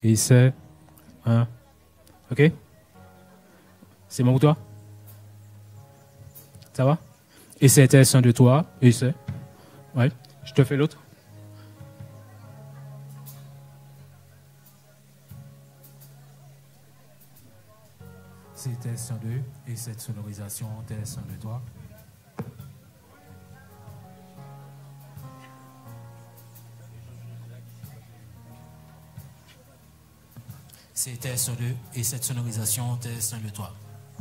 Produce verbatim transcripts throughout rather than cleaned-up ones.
Et c'est un. Ok? C'est bon pour toi? Ça va? Et c'était un de toi. Et c'est. Ouais. Je te fais l'autre. C'était cent deux. Et cette sonorisation, était cent de toi. C'était cent deux. Et cette sonorisation, était cent de toi.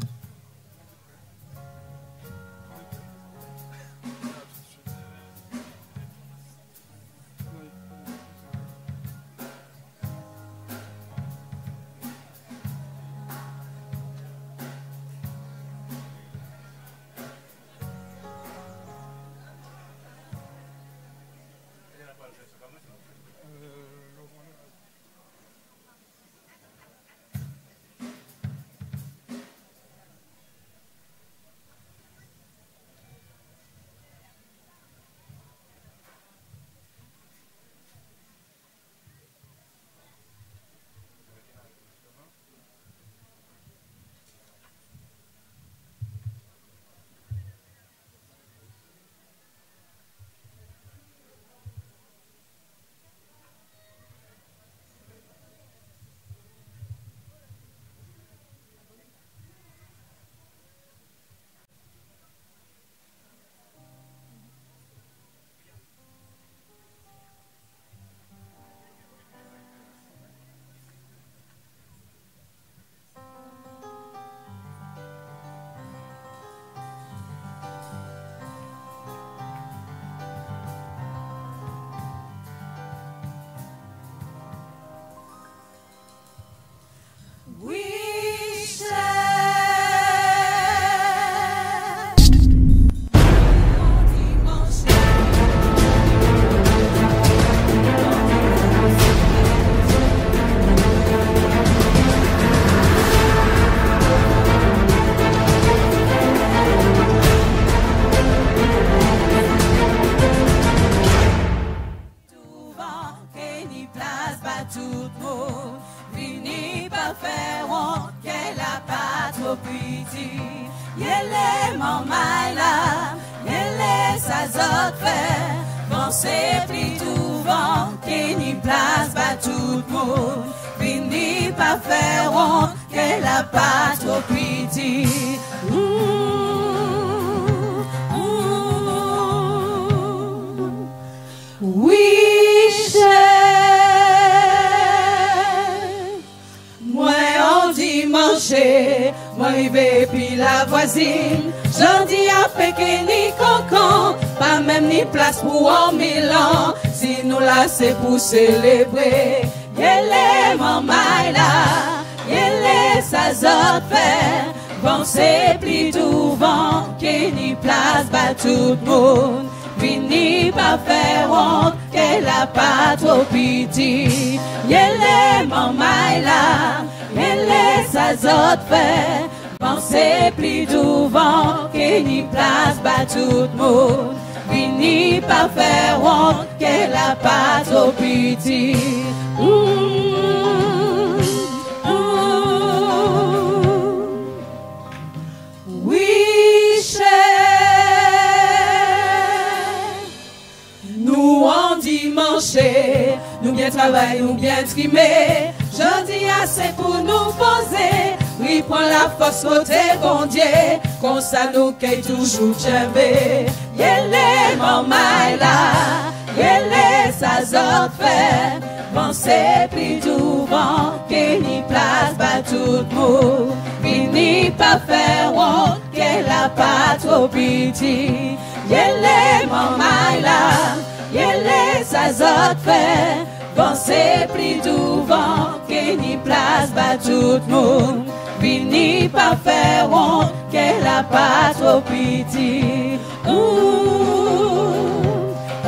J'en dis à fait que ni cancan, pas même ni place pour un milan. Si nous là c'est pour célébrer, yélé maman là, yélé sa zot fait. Bon c'est plus tout vent, que ni place ba tout monde. Vini pas faire honte, que la pas trop piti. Yélé maman là, yélé sa zot fait. Pensez plus devant que ni place bat tout le monde. Fini par faire honte qu'elle a pas trop pitié. Ouh, ouh. Oui, cher. Nous en dimanche, nous bien travailler, nous bien trimer. Je dis assez pour nous poser. Oui, prends la force côté bon Dieu, comme ça nous qu'est toujours tchèvé. Yélé maman là, yélé sa zot fait. Bon c'est plus devant, que ni place pas tout le monde. Fini pas faire honte, qu'elle a pas trop pitié. Yélé maman là, yélé sa zot fait. Bon c'est plus devant, que ni place pas tout le monde. Fini par faire honte, qu'elle a pas trop pitié. Ouh,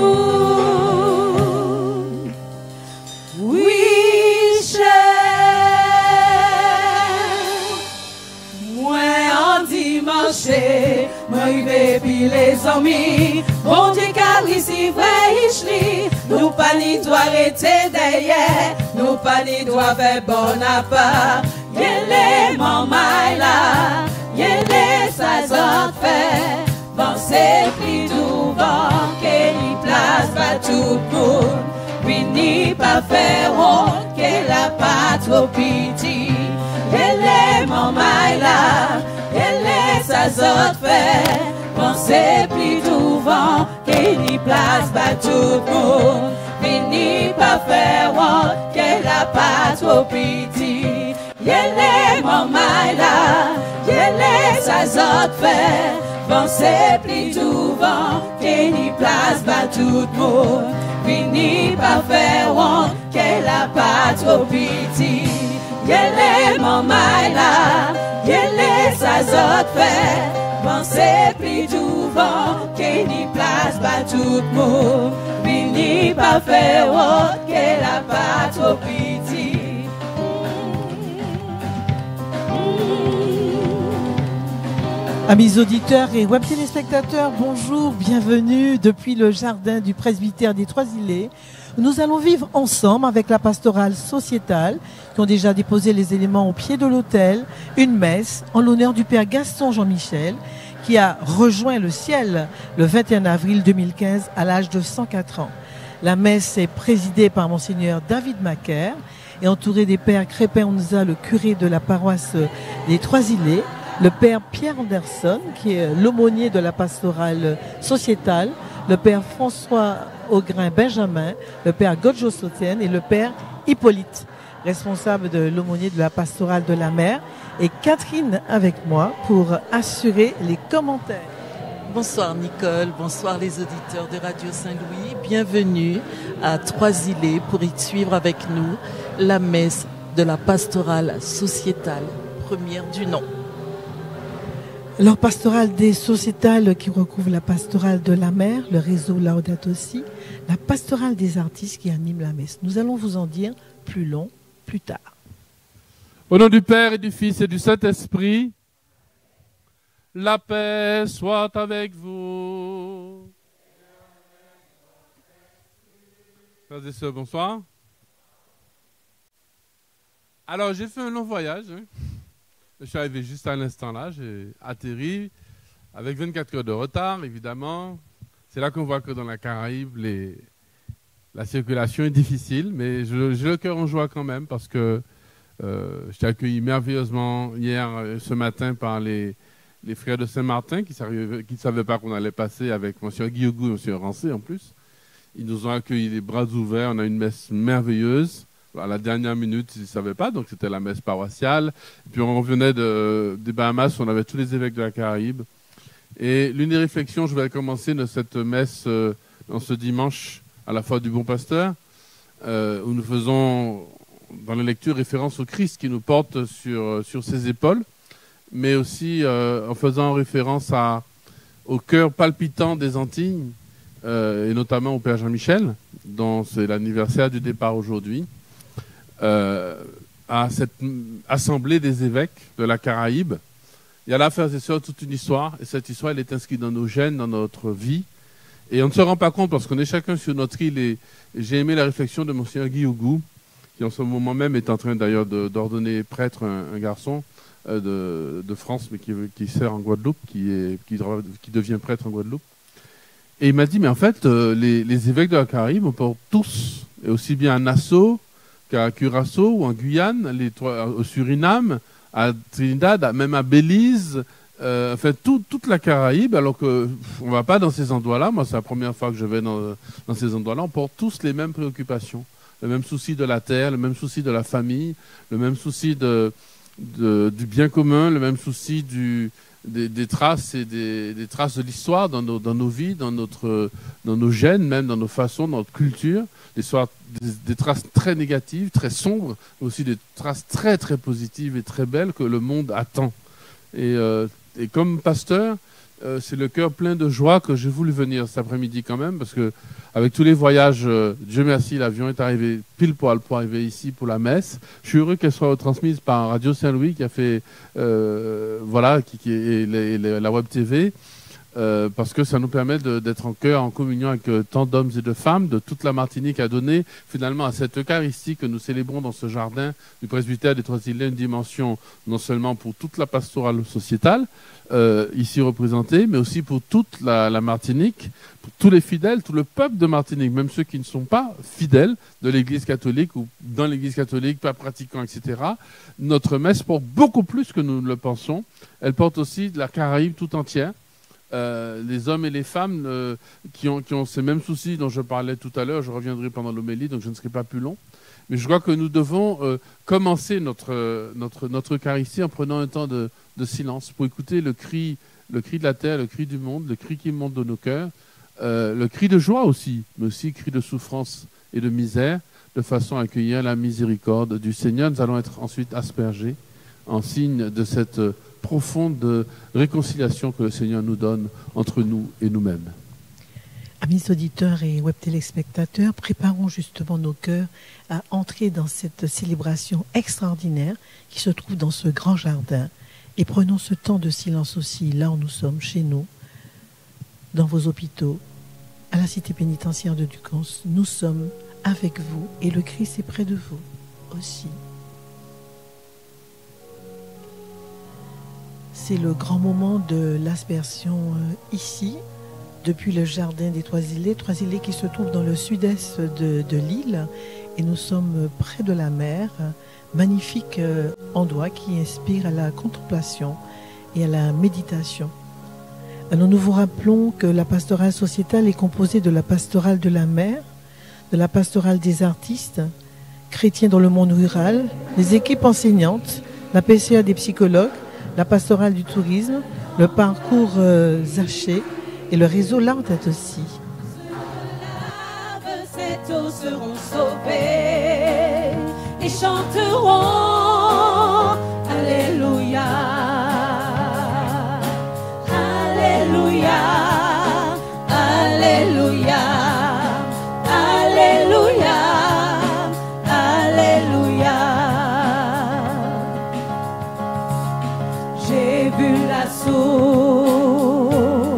ouh. Oui, cher. Moi en dimanche, moi y vais puis les amis. Bon Dieu car ici vrai ici. nous pas ni doit arrêter derrière, nous pas ni doit faire bon à part. Yélé maman là, yélé ça zot fait, bon c'est plus devant, que ni place pas tout le monde, puis ni pas faire honte, que la pas trop pitié. Yélé maman là, yélé ça zot fait, bon c'est plus devant, que ni place pas tout le monde, puis ni pas faire honte, que la pas trop pitié. Yélé maman là, yélé ça zot fait, bon c'est plus souvent, que ni place pas tout le monde, puis ni pas faire honte, qu'elle a pas trop pitié. Yélé maman là, yélé ça zot fait, bon c'est plus souvent, que ni place pas tout le monde, puis ni pas faire honte, qu'elle a pas trop pitié. Amis auditeurs et web téléspectateurs, bonjour, bienvenue depuis le jardin du presbytère des Trois-Îlets. Nous allons vivre ensemble avec la pastorale sociétale qui ont déjà déposé les éléments au pied de l'autel, une messe en l'honneur du Père Gaston Jean-Michel qui a rejoint le ciel le vingt et un avril deux mille quinze à l'âge de cent quatre ans. La messe est présidée par Monseigneur David Macaire et entourée des pères Crépin Onza, le curé de la paroisse des Trois-Îlets, le père Pierre Anderson, qui est l'aumônier de la pastorale sociétale, le père François Augrin Benjamin, le père Godjo Sotienne et le père Hippolyte, responsable de l'aumônier de la pastorale de la mer, et Catherine avec moi pour assurer les commentaires. Bonsoir Nicole, bonsoir les auditeurs de Radio Saint-Louis, bienvenue à Trois-Îlets pour y suivre avec nous la messe de la pastorale sociétale, première du nom. Alors, pastorale des sociétales qui recouvre la pastorale de la mer, le réseau Laudato aussi, la pastorale des artistes qui anime la messe. Nous allons vous en dire plus long, plus tard. Au nom du Père et du Fils et du Saint-Esprit, la paix soit avec vous. Frères et sœurs, bonsoir. Alors, j'ai fait un long voyage, hein. Je suis arrivé juste à l'instant là, j'ai atterri avec vingt-quatre heures de retard, évidemment. C'est là qu'on voit que dans la Caraïbe, les, la circulation est difficile, mais j'ai le cœur en joie quand même parce que euh, j'étais accueilli merveilleusement hier, ce matin, par les, les frères de Saint-Martin qui ne savaient pas qu'on allait passer avec M. Guillogou et M. Rancé en plus. Ils nous ont accueillis les bras ouverts, on a une messe merveilleuse. À la dernière minute, ils ne savaient pas, donc c'était la messe paroissiale. Et puis on revenait de, des Bahamas, on avait tous les évêques de la Caraïbe. Et l'une des réflexions, je vais commencer de cette messe euh, en ce dimanche à la foi du Bon Pasteur, euh, où nous faisons dans la lecture référence au Christ qui nous porte sur, sur ses épaules, mais aussi euh, en faisant référence à, au cœur palpitant des Antilles, euh, et notamment au Père Jean-Michel, dont c'est l'anniversaire du départ aujourd'hui. Euh, à cette assemblée des évêques de la Caraïbe. Il y a là, frères et sœurs, toute une histoire, et cette histoire, elle est inscrite dans nos gènes, dans notre vie, et on ne se rend pas compte parce qu'on est chacun sur notre île, et, et j'ai aimé la réflexion de Monseigneur Guillogou, qui en ce moment même est en train d'ailleurs d'ordonner prêtre un, un garçon euh, de, de France, mais qui, qui sert en Guadeloupe, qui, est, qui, qui devient prêtre en Guadeloupe. Et il m'a dit, mais en fait, euh, les, les évêques de la Caraïbe, on porte tous, et aussi bien à Nassau, à Curaçao ou en Guyane, les trois, au Suriname, à Trinidad, même à Belize, euh, enfin tout, toute la Caraïbe, alors qu'on ne va pas dans ces endroits-là. Moi, c'est la première fois que je vais dans, dans ces endroits-là. On porte tous les mêmes préoccupations, le même souci de la terre, le même souci de la famille, le même souci de, de, du bien commun, le même souci du, des, des traces et des, des traces de l'histoire dans nos, dans nos vies, dans, notre, dans nos gènes, même dans nos façons, dans notre culture. L'histoire, des, des traces très négatives, très sombres, mais aussi des traces très très positives et très belles que le monde attend. Et, euh, et comme pasteur, euh, c'est le cœur plein de joie que j'ai voulu venir cet après-midi quand même, parce que avec tous les voyages, euh, Dieu merci, l'avion est arrivé pile poil pour arriver ici pour la messe. Je suis heureux qu'elle soit retransmise par Radio Saint-Louis qui a fait, euh, voilà, qui, qui, et, les, et les, la Web T V. euh, parce que ça nous permet de, d'être en cœur, en communion avec euh, tant d'hommes et de femmes de toute la Martinique, à donner finalement à cette Eucharistie que nous célébrons dans ce jardin du presbytère des Trois-Îlets une dimension non seulement pour toute la pastorale sociétale, euh, ici représentée, mais aussi pour toute la, la Martinique, pour tous les fidèles, tout le peuple de Martinique, même ceux qui ne sont pas fidèles de l'Église catholique ou dans l'Église catholique, pas pratiquants, et cetera. Notre messe porte beaucoup plus que nous ne le pensons. Elle porte aussi de la Caraïbe tout entière. Euh, les hommes et les femmes euh, qui, ont, qui ont ces mêmes soucis dont je parlais tout à l'heure, je reviendrai pendant l'homélie, donc je ne serai pas plus long. Mais je crois que nous devons euh, commencer notre, notre, notre Eucharistie en prenant un temps de, de silence pour écouter le cri, le cri de la terre, le cri du monde, le cri qui monte de nos cœurs, euh, le cri de joie aussi, mais aussi le cri de souffrance et de misère, de façon à accueillir la miséricorde du Seigneur. Nous allons être ensuite aspergés en signe de cette euh, profonde réconciliation que le Seigneur nous donne entre nous et nous-mêmes. Amis auditeurs et web téléspectateurs, préparons justement nos cœurs à entrer dans cette célébration extraordinaire qui se trouve dans ce grand jardin. Et prenons ce temps de silence aussi, là où nous sommes, chez nous, dans vos hôpitaux, à la cité pénitentiaire de Ducance. Nous sommes avec vous et le Christ est près de vous aussi. C'est le grand moment de l'aspersion euh, ici, depuis le jardin des Trois-Îlets, Trois-Îlets qui se trouve dans le sud-est de, de l'île. Et nous sommes près de la mer, magnifique euh, endroit qui inspire à la contemplation et à la méditation. Alors nous vous rappelons que la pastorale sociétale est composée de la pastorale de la mer, de la pastorale des artistes, chrétiens dans le monde rural, les équipes enseignantes, la P C A des psychologues, la pastorale du tourisme, le parcours euh, Zaché et le réseau L'Artet aussi. Ces eaux seront sauvés et chanteront Alléluia, Alléluia, Alléluia, Alléluia, Alléluia. J'ai vu la source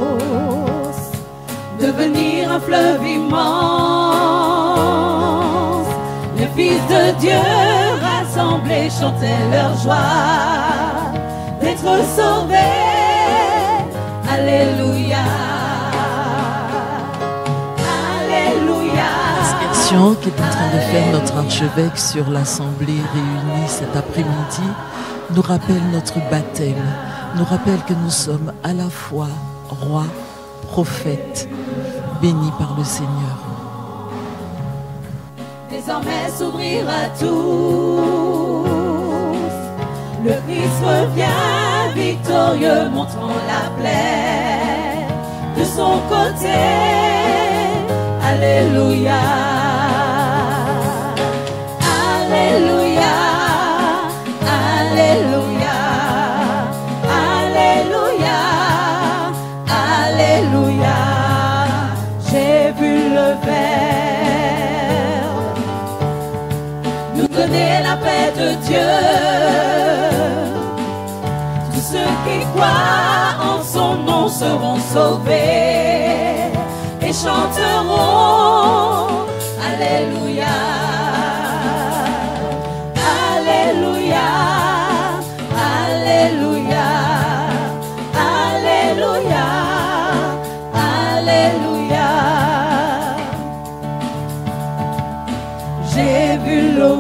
devenir un fleuve immense. Les fils de Dieu rassemblés chantaient leur joie d'être sauvés. Alléluia, Alléluia. L'aspersion qui est en train de faire notre archevêque sur l'assemblée réunie cet après-midi nous rappelle notre baptême, nous rappelle que nous sommes à la fois rois, prophètes, bénis par le Seigneur. Désormais s'ouvrir à tous, le Christ revient victorieux, montrant la plaie de son côté. Alléluia, Alléluia, Alléluia, Alléluia, Alléluia. J'ai vu le Verbe nous donner la paix de Dieu. Tous ceux qui croient en son nom seront sauvés et chanteront Alléluia, Alléluia, Alléluia, Alléluia, Alléluia. J'ai vu l'eau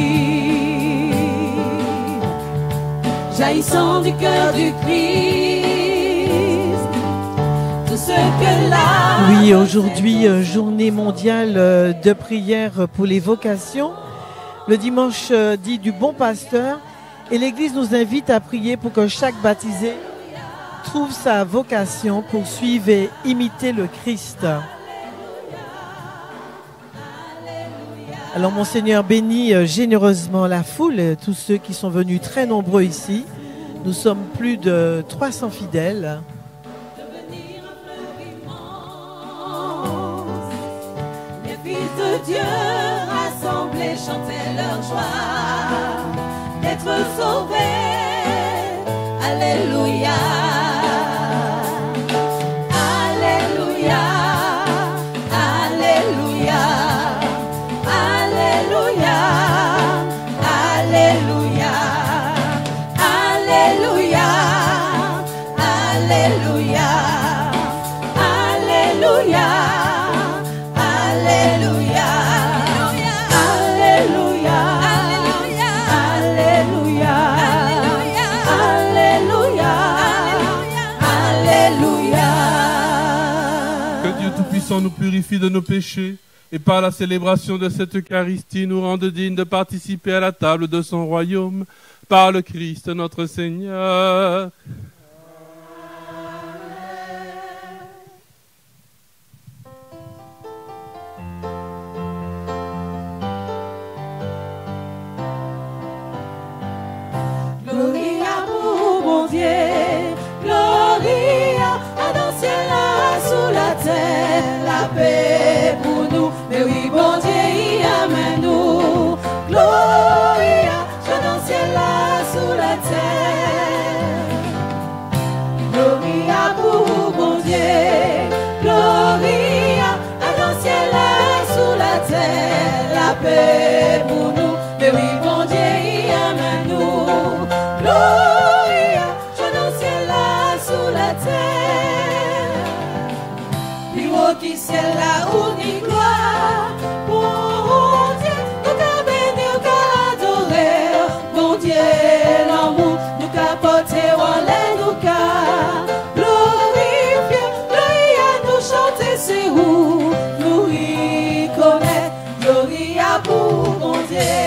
vive jaillissant du cœur du Christ. Tout ce que là. Oui, aujourd'hui, euh, journée mondiale euh, de prière pour les vocations. Le dimanche euh, dit du bon pasteur. Et l'Église nous invite à prier pour que chaque baptisé trouve sa vocation pour suivre et imiter le Christ. Alors, Monseigneur bénit euh, généreusement la foule, euh, tous ceux qui sont venus très nombreux ici. Nous sommes plus de trois cents fidèles. Les fils de Dieu rassemblés chantaient leur joie d'être sauvés. Alléluia, Alléluia, Alléluia, Alléluia, Alléluia, Alléluia, Alléluia, Alléluia, Alléluia, Alléluia. Que Dieu Tout-Puissant nous purifie de nos péchés et par la célébration de cette Eucharistie nous rende dignes de participer à la table de son royaume par le Christ notre Seigneur. Gloria pour mon Dieu, Gloria à dans le ciel, là, sous la terre, la paix pour nous. Mais oui, bon Dieu, il amène nous. Gloria, je dans le ciel, là, sous la terre. Gloria pour mon Dieu, Gloria à dans le ciel, là, sous la terre, la paix pour nous. Mais oui, bon Dieu, il amène nous. Gloria, je dans le ciel, là, sous la terre. Plus haut qui ciel, là, où ni gloire. Bon Dieu, nous qu'a béni, nous qu'a adoré. Bon Dieu, l'amour, nous qu'a porté en l'air, nous qu'a glorifié. Gloria, nous chanter, c'est où nous reconnaître. Gloria pour mon Dieu.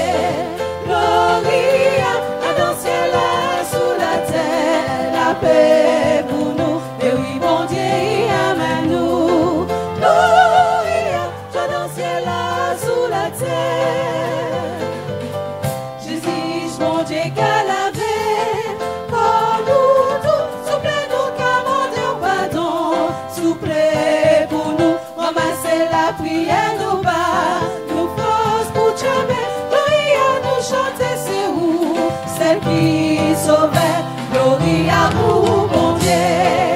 Gloria à dans le ciel, là, sous la terre, la paix pour nous. Et oui, bon Dieu, il amène nous. Gloria, je dans le ciel, là, sous la terre. Jésus, mon Dieu, qu'à laver, pour nous tous, souple nous, qu'à demander pardon, souple pour nous, ramasser la prière, nous bas, nous force pour jamais. Gloria, nous chanter, c'est où, celle qui sauvait. Gloria pour mon Dieu,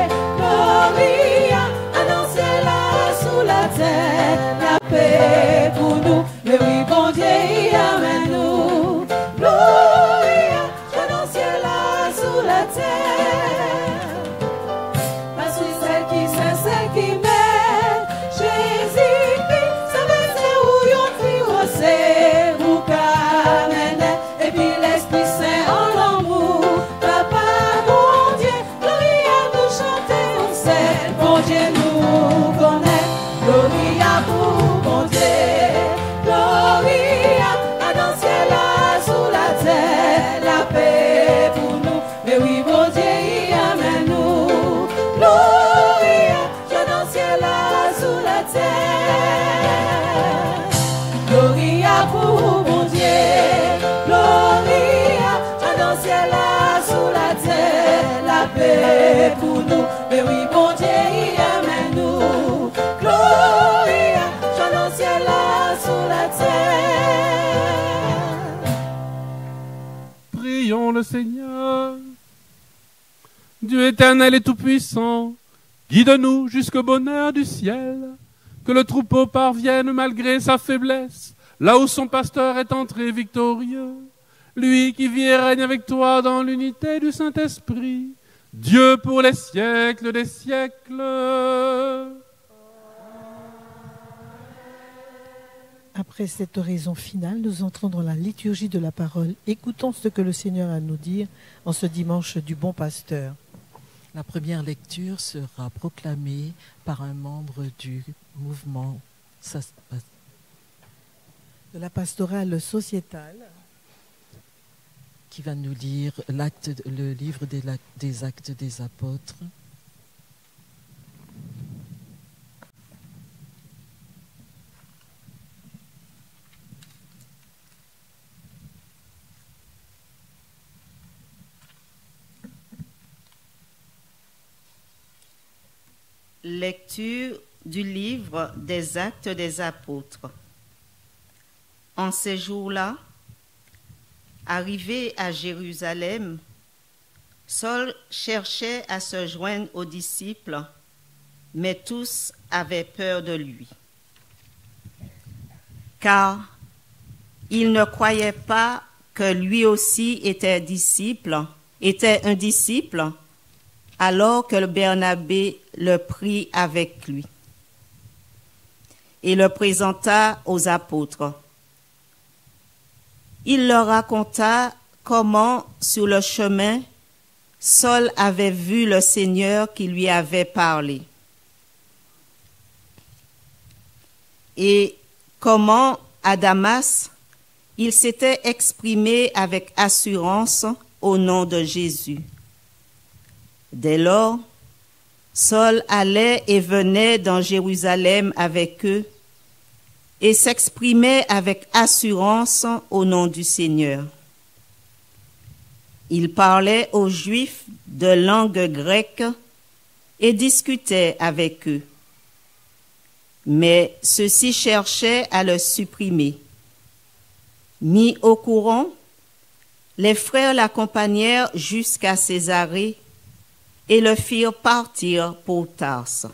Gloria à dans le ciel, là, sous la terre, la paix pour nous. Mais oui, bon Dieu, il amène nous. Gloria, je dans le ciel, là, sous la terre. Parce que celle qui sait, celle qui m'aime, Jésus-Christ, ça veut dire où yon tire, c'est où qu'à mener. Et puis l'Esprit Saint en l'amour, Papa, mon Dieu, Gloria, nous chanter, on sait, bon Dieu nous connaît. Gloria pour mon Dieu, Gloria à dans le ciel, là, sous la terre, la paix pour nous. Mais oui, bon Dieu, il amène nous. Gloria, je dans le ciel, là, sous la terre. Gloria pour mon Dieu, Gloria à dans le ciel, là, sous la terre, la paix pour nous. Mais oui, bon Dieu, il amène nous. Gloria, je dans le ciel, là, sous la terre. Prions le Seigneur. Dieu éternel et tout-puissant, guide-nous jusqu'au bonheur du ciel, que le troupeau parvienne malgré sa faiblesse, là où son pasteur est entré victorieux. Lui qui vit et règne avec toi dans l'unité du Saint-Esprit, Dieu pour les siècles des siècles. Après cette oraison finale, nous entrons dans la liturgie de la parole. Écoutons ce que le Seigneur a à nous dire en ce dimanche du bon pasteur. La première lecture sera proclamée par un membre du mouvement de la pastorale sociétale qui va nous lire l'acte, le livre des, des Actes des Apôtres. Lecture du livre des Actes des Apôtres. En ces jours-là, arrivé à Jérusalem, Saul cherchait à se joindre aux disciples, mais tous avaient peur de lui, car ils ne croyaient pas que lui aussi était disciple, était un disciple, alors que le Barnabé le prit avec lui et le présenta aux apôtres. Il leur raconta comment, sur le chemin, Saul avait vu le Seigneur qui lui avait parlé et comment, à Damas, il s'était exprimé avec assurance au nom de Jésus. Dès lors, Saul allait et venait dans Jérusalem avec eux et s'exprimait avec assurance au nom du Seigneur. Il parlait aux Juifs de langue grecque et discutait avec eux. Mais ceux-ci cherchaient à le supprimer. Mis au courant, les frères l'accompagnèrent jusqu'à Césarée et le firent partir pour Tarse.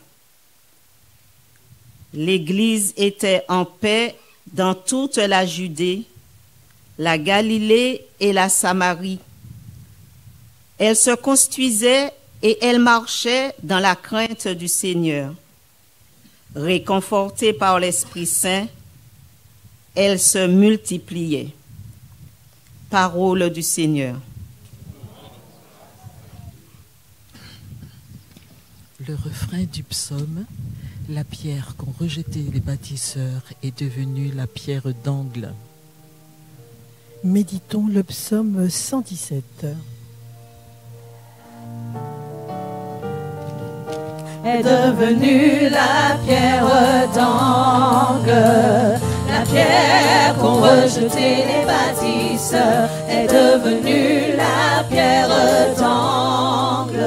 L'Église était en paix dans toute la Judée, la Galilée et la Samarie. Elle se construisait et elle marchait dans la crainte du Seigneur. Réconfortée par l'Esprit Saint, elle se multipliait. Parole du Seigneur. Le refrain du psaume, la pierre qu'ont rejetée les bâtisseurs est devenue la pierre d'angle. Méditons le psaume cent dix-sept. Est devenue la pierre d'angle, la pierre qu'ont rejeté les bâtisseurs est devenue la pierre d'angle.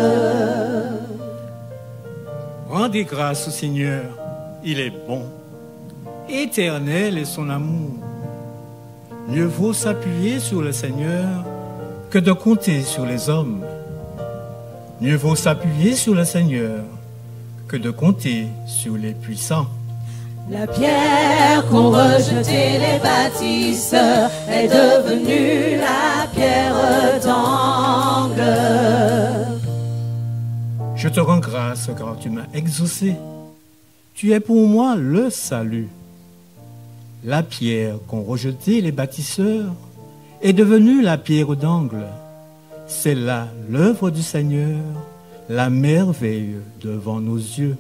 Rendez grâce au Seigneur, il est bon. Éternel est son amour. Mieux vaut s'appuyer sur le Seigneur que de compter sur les hommes. Mieux vaut s'appuyer sur le Seigneur que de compter sur les puissants. La pierre qu'ont rejeté les bâtisseurs est devenue la pierre d'angle. Je te rends grâce car tu m'as exaucé. Tu es pour moi le salut. La pierre qu'ont rejeté les bâtisseurs est devenue la pierre d'angle. C'est là l'œuvre du Seigneur, la merveille devant nos yeux.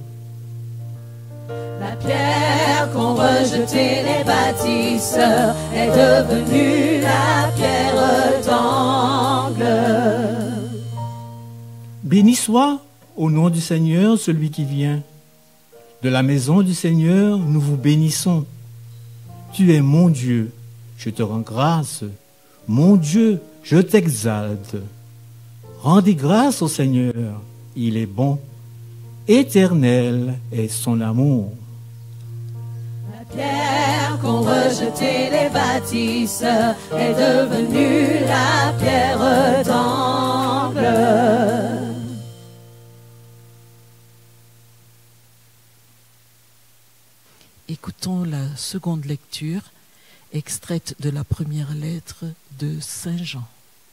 La pierre qu'ont rejeté les bâtisseurs est devenue la pierre d'angle. Béni soit au nom du Seigneur celui qui vient. De la maison du Seigneur, nous vous bénissons. Tu es mon Dieu, je te rends grâce. Mon Dieu, je t'exalte. Rendez grâce au Seigneur, il est bon. Éternel est son amour. La pierre qu'ont rejeté les bâtisseurs est devenue la pierre d'angle. Écoutons la seconde lecture, extraite de la première lettre de Saint Jean.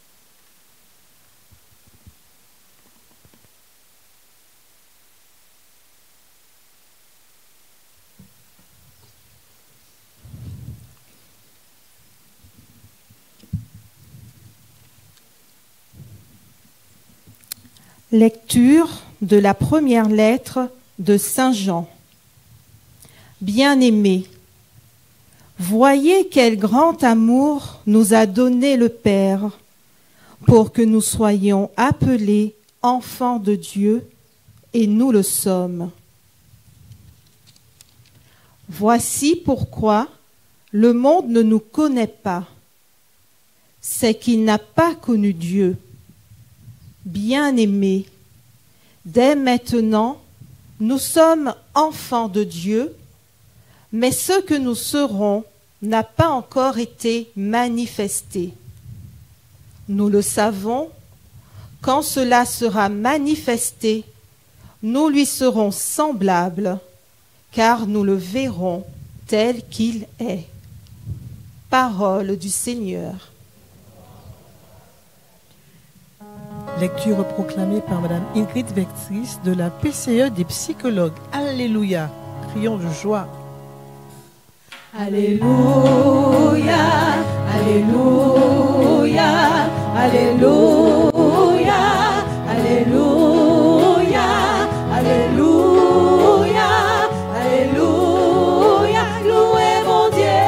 Lecture de la première lettre de Saint Jean. Bien-aimés, voyez quel grand amour nous a donné le Père pour que nous soyons appelés enfants de Dieu, et nous le sommes. Voici pourquoi le monde ne nous connaît pas. C'est qu'il n'a pas connu Dieu. Bien-aimés, dès maintenant, nous sommes enfants de Dieu, mais ce que nous serons n'a pas encore été manifesté. Nous le savons, quand cela sera manifesté, nous lui serons semblables, car nous le verrons tel qu'il est. Parole du Seigneur. Lecture proclamée par Madame Ingrid Vectrice de la P C E des psychologues. Alléluia. Crions de joie. Alléluia, Alléluia, Alléluia, Alléluia, Alléluia, Alléluia, louez mon Dieu.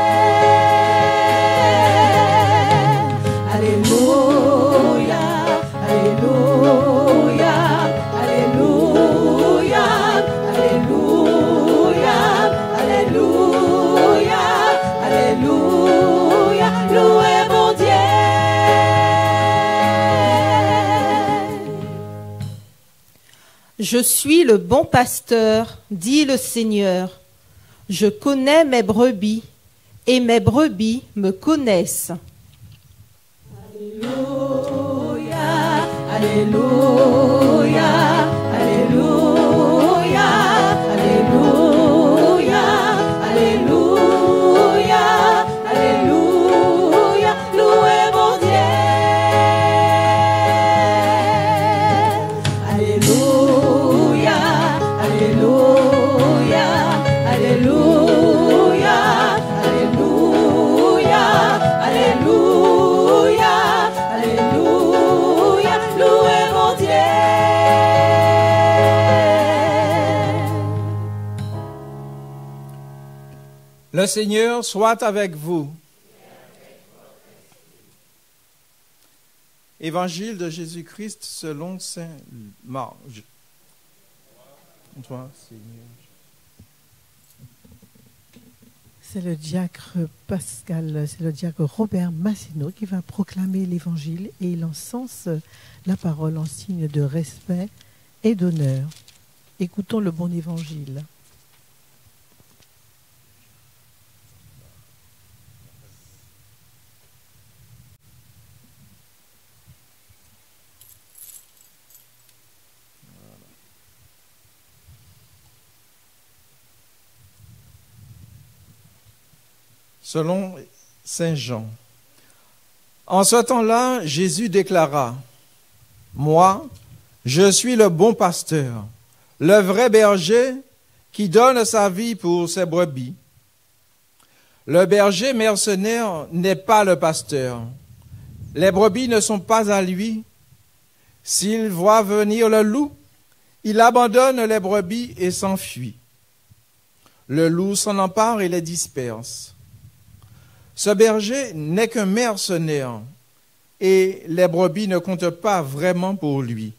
Alléluia, Alléluia, Alléluia, Alléluia, Alléluia, Alléluia, louez mon Dieu. Je suis le bon pasteur, dit le Seigneur. Je connais mes brebis, et mes brebis me connaissent. Alléluia, Alléluia, Alléluia, Alléluia, Alléluia, Alléluia, louez mon Dieu. Alléluia, Alléluia, Alléluia, Alléluia, Alléluia, Alléluia, louez mon Dieu. Le Seigneur soit avec vous. Évangile de Jésus-Christ selon saint Marc. Toi, Seigneur. C'est le diacre Pascal, c'est le diacre Robert Massino qui va proclamer l'évangile et il encense la parole en signe de respect et d'honneur. Écoutons le bon évangile. Selon saint Jean. En ce temps-là, Jésus déclara, « Moi, je suis le bon pasteur, le vrai berger qui donne sa vie pour ses brebis. Le berger mercenaire n'est pas le pasteur. Les brebis ne sont pas à lui. S'il voit venir le loup, il abandonne les brebis et s'enfuit. Le loup s'en empare et les disperse. Ce berger n'est qu'un mercenaire et les brebis ne comptent pas vraiment pour lui.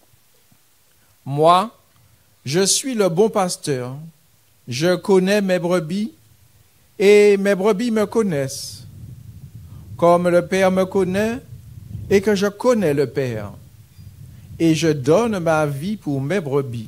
Moi, je suis le bon pasteur. Je connais mes brebis et mes brebis me connaissent. Comme le Père me connaît et que je connais le Père. Et je donne ma vie pour mes brebis.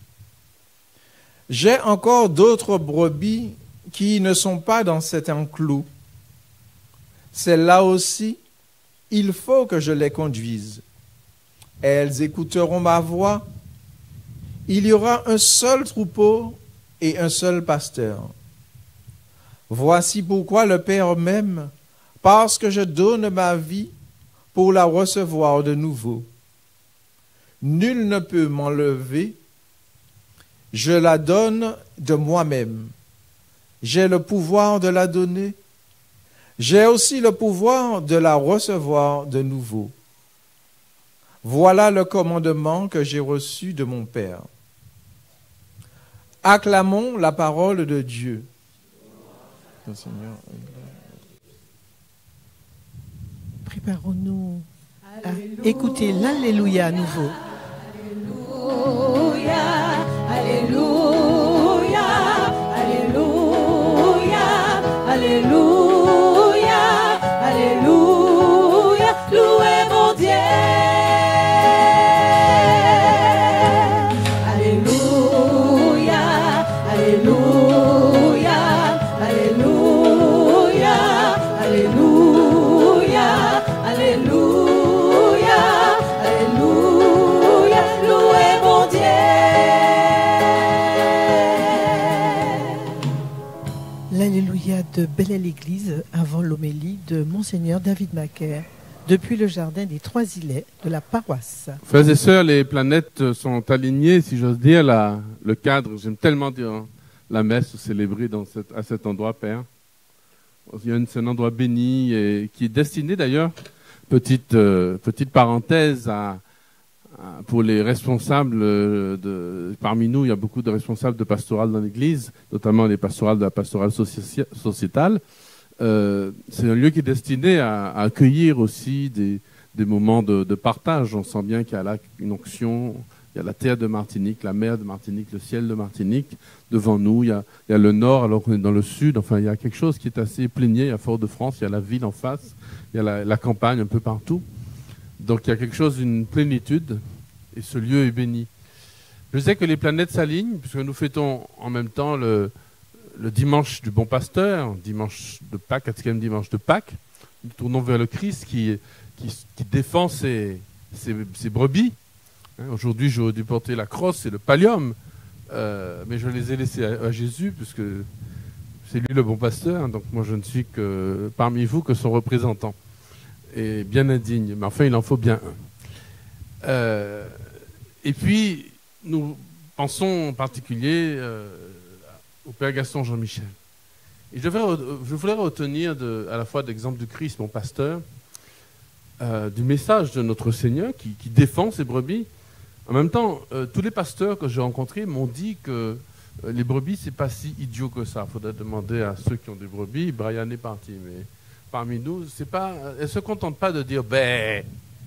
J'ai encore d'autres brebis qui ne sont pas dans cet enclos. Celles-là aussi, il faut que je les conduise. Elles écouteront ma voix. Il y aura un seul troupeau et un seul pasteur. Voici pourquoi le Père m'aime, parce que je donne ma vie pour la recevoir de nouveau. Nul ne peut m'enlever. Je la donne de moi-même. J'ai le pouvoir de la donner. J'ai aussi le pouvoir de la recevoir de nouveau. Voilà le commandement que j'ai reçu de mon Père. Acclamons la parole de Dieu. Le Seigneur. Préparons-nous à écouter l'Alléluia à nouveau. Alléluia, Alléluia, Alléluia, Alléluia, Alléluia, louez mon Dieu. Alléluia, Alléluia, Alléluia, Alléluia, Alléluia, Alléluia, louez mon Dieu. L'Alléluia de Belle-Église avant l'homélie de Monseigneur David Macaire depuis le jardin des Trois-Îlets de la paroisse. Frères et sœurs, les planètes sont alignées, si j'ose dire, la, le cadre. J'aime tellement dire la messe célébrée dans cette, à cet endroit, Père. C'est un endroit béni et qui est destiné d'ailleurs, petite, euh, petite parenthèse, à, à, pour les responsables de, parmi nous, il y a beaucoup de responsables de pastorale dans l'Église, notamment les pastorales de la pastorale soci- sociétale. Euh, c'est un lieu qui est destiné à, à accueillir aussi des, des moments de, de partage. On sent bien qu'il y a là une onction. Il y a la terre de Martinique, la mer de Martinique, le ciel de Martinique devant nous. Il y a, il y a le nord alors qu'on est dans le sud. Enfin, il y a quelque chose qui est assez plénier. Il y a Fort-de-France, il y a la ville en face, il y a la, la campagne un peu partout. Donc il y a quelque chose, une plénitude. Et ce lieu est béni. Je sais que les planètes s'alignent puisque nous fêtons en même temps le, le dimanche du Bon Pasteur, dimanche de Pâques, quatrième dimanche de Pâques. Nous tournons vers le Christ qui, qui, qui défend ses, ses, ses brebis. Aujourd'hui, j'aurais dû porter la crosse et le pallium, euh, mais je les ai laissés à, à Jésus, puisque c'est lui le bon pasteur, donc moi je ne suis que parmi vous que son représentant, et bien indigne, mais enfin il en faut bien un. Euh, et puis, nous pensons en particulier euh, au Père Gaston Jean-Michel. Et je, vais, je voulais retenir de, à la fois d'exemple du Christ, mon pasteur, euh, du message de notre Seigneur qui, qui défend ses brebis. En même temps, euh, tous les pasteurs que j'ai rencontrés m'ont dit que euh, les brebis, c'est pas si idiot que ça. Il faudrait demander à ceux qui ont des brebis. Brian est parti, mais parmi nous, c'est pas, elles ne se contentent pas de dire « ben ».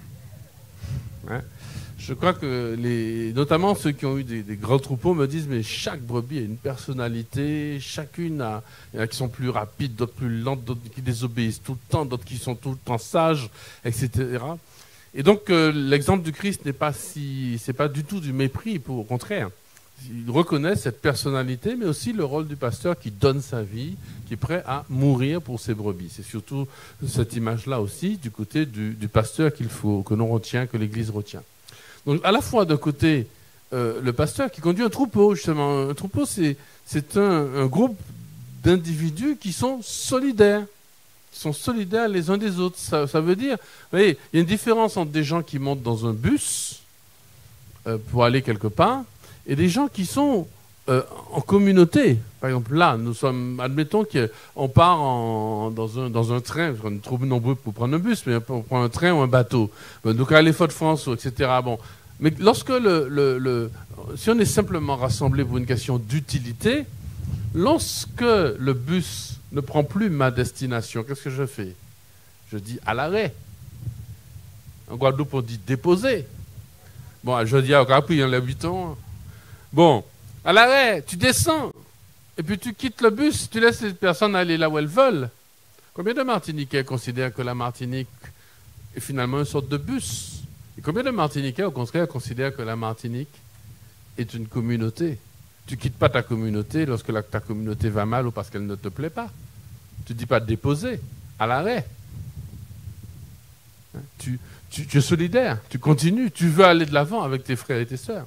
Hein? Je crois que, les, notamment ceux qui ont eu des, des grands troupeaux me disent « mais chaque brebis a une personnalité, chacune a, il y en a qui sont plus rapides, d'autres plus lentes, d'autres qui désobéissent tout le temps, d'autres qui sont tout le temps sages, et cetera » Et donc, euh, l'exemple du Christ n'est pas si, c'est pas du tout du mépris, pour, au contraire. Il reconnaît cette personnalité, mais aussi le rôle du pasteur qui donne sa vie, qui est prêt à mourir pour ses brebis. C'est surtout cette image-là aussi, du côté du, du pasteur qu'il faut, que l'on retient, que l'Église retient. Donc, à la fois, d'un côté, euh, le pasteur qui conduit un troupeau, justement. Un troupeau, c'est, c'est un, un groupe d'individus qui sont solidaires. sont solidaires les uns des autres. Ça, ça veut dire, vous voyez, il y a une différence entre des gens qui montent dans un bus euh, pour aller quelque part et des gens qui sont euh, en communauté. Par exemple, là, nous sommes, admettons qu'on part en, dans, un, dans un train, parce qu'on est trop nombreux pour prendre un bus, mais on prend un train ou un bateau. Donc à l'effort de France, et cetera. Bon. Mais lorsque le, le, le, si on est simplement rassemblés pour une question d'utilité, lorsque le bus ne prend plus ma destination, qu'est-ce que je fais? Je dis à l'arrêt. En Guadeloupe, on dit déposer. Bon, je dis à Okapi, il y en a huit ans. Bon, à l'arrêt, tu descends. Et puis tu quittes le bus, tu laisses les personnes aller là où elles veulent. Combien de Martiniquais considèrent que la Martinique est finalement une sorte de bus? Et combien de Martiniquais, au contraire, considèrent que la Martinique est une communauté? Tu ne quittes pas ta communauté lorsque la, ta communauté va mal ou parce qu'elle ne te plaît pas. Tu ne dis pas de déposer, à l'arrêt. Hein, tu, tu, tu es solidaire, tu continues, tu veux aller de l'avant avec tes frères et tes sœurs.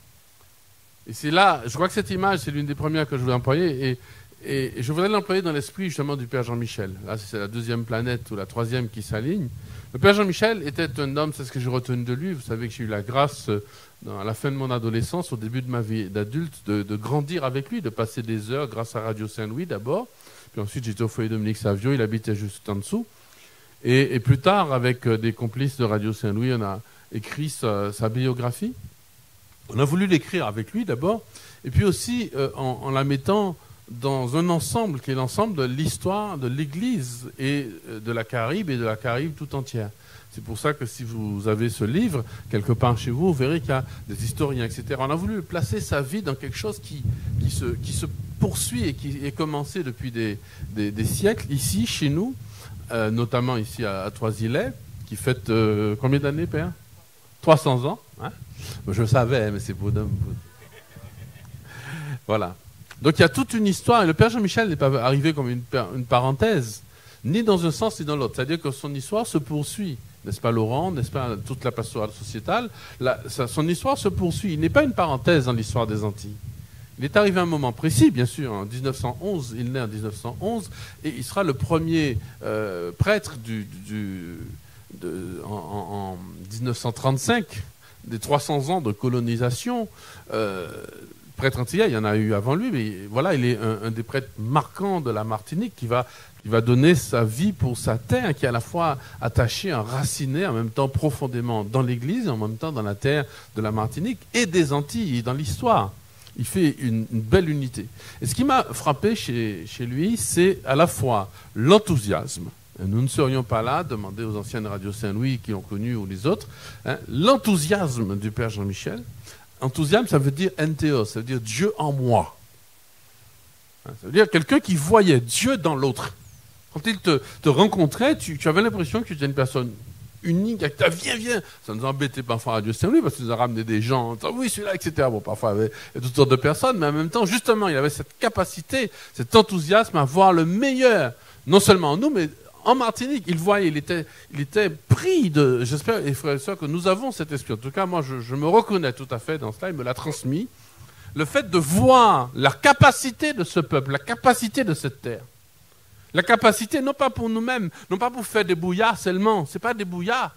Et c'est là, je crois que cette image, c'est l'une des premières que je voulais employer, et, et, et je voudrais l'employer dans l'esprit justement du Père Jean-Michel. Là, c'est la deuxième planète ou la troisième qui s'aligne. Le Père Jean-Michel était un homme, c'est ce que j'ai retenu de lui. Vous savez que j'ai eu la grâce, dans, à la fin de mon adolescence, au début de ma vie d'adulte, de, de grandir avec lui, de passer des heures grâce à Radio Saint-Louis d'abord. Puis ensuite, j'étais au foyer Dominique Savio, il habitait juste en dessous. Et, et plus tard, avec des complices de Radio Saint-Louis, on a écrit sa, sa biographie. On a voulu l'écrire avec lui d'abord, et puis aussi euh, en, en la mettant dans un ensemble qui est l'ensemble de l'histoire de l'Église et de la Caraïbe et de la Caraïbe tout entière. C'est pour ça que si vous avez ce livre, quelque part chez vous, vous verrez qu'il y a des historiens, et cetera. On a voulu placer sa vie dans quelque chose qui, qui, se, qui se poursuit et qui est commencé depuis des, des, des siècles, ici, chez nous, euh, notamment ici à, à Trois-Îlets, qui fête euh, combien d'années, Père? trois cents ans. Hein? Je le savais, mais c'est pour d'homme. Voilà. Donc il y a toute une histoire, et le Père Jean-Michel n'est pas arrivé comme une, une parenthèse, ni dans un sens ni dans l'autre. C'est-à-dire que son histoire se poursuit, n'est-ce pas Laurent, n'est-ce pas toute la pastorale sociétale, la, sa, son histoire se poursuit. Il n'est pas une parenthèse dans l'histoire des Antilles. Il est arrivé à un moment précis, bien sûr, en dix-neuf cent onze, il naît en dix-neuf cent onze, et il sera le premier euh, prêtre du, du, de, en, en, en mille neuf cent trente-cinq, des trois cents ans de colonisation. Euh, prêtre antillais, il y en a eu avant lui, mais voilà, il est un, un des prêtres marquants de la Martinique qui va, qui va donner sa vie pour sa terre, qui est à la fois attaché, enraciné, en même temps profondément dans l'Église, en même temps dans la terre de la Martinique et des Antilles, dans l'histoire. Il fait une, une belle unité. Et ce qui m'a frappé chez, chez lui, c'est à la fois l'enthousiasme. Nous ne serions pas là, demandez aux anciens de Radio Saint-Louis qui l'ont connu ou les autres, hein, l'enthousiasme du Père Jean-Michel. Enthousiasme, ça veut dire entheos, ça veut dire Dieu en moi. Ça veut dire quelqu'un qui voyait Dieu dans l'autre. Quand il te, te rencontrait, tu, tu avais l'impression que tu étais une personne unique. Viens, viens. Ça nous embêtait parfois à Radio Saint-Louis parce qu'il nous a ramené des gens. En disant, oui, celui-là, et cetera. Bon, parfois, il y avait toutes sortes de personnes, mais en même temps, justement, il avait cette capacité, cet enthousiasme à voir le meilleur, non seulement en nous, mais en Martinique. Il voyait, il était, il était pris de... J'espère, et frères et sœurs, que nous avons cet esprit. En tout cas, moi, je, je me reconnais tout à fait dans cela. Il me l'a transmis. Le fait de voir la capacité de ce peuple, la capacité de cette terre. La capacité, non pas pour nous-mêmes, non pas pour faire des bouillards seulement. Ce n'est pas des bouillards.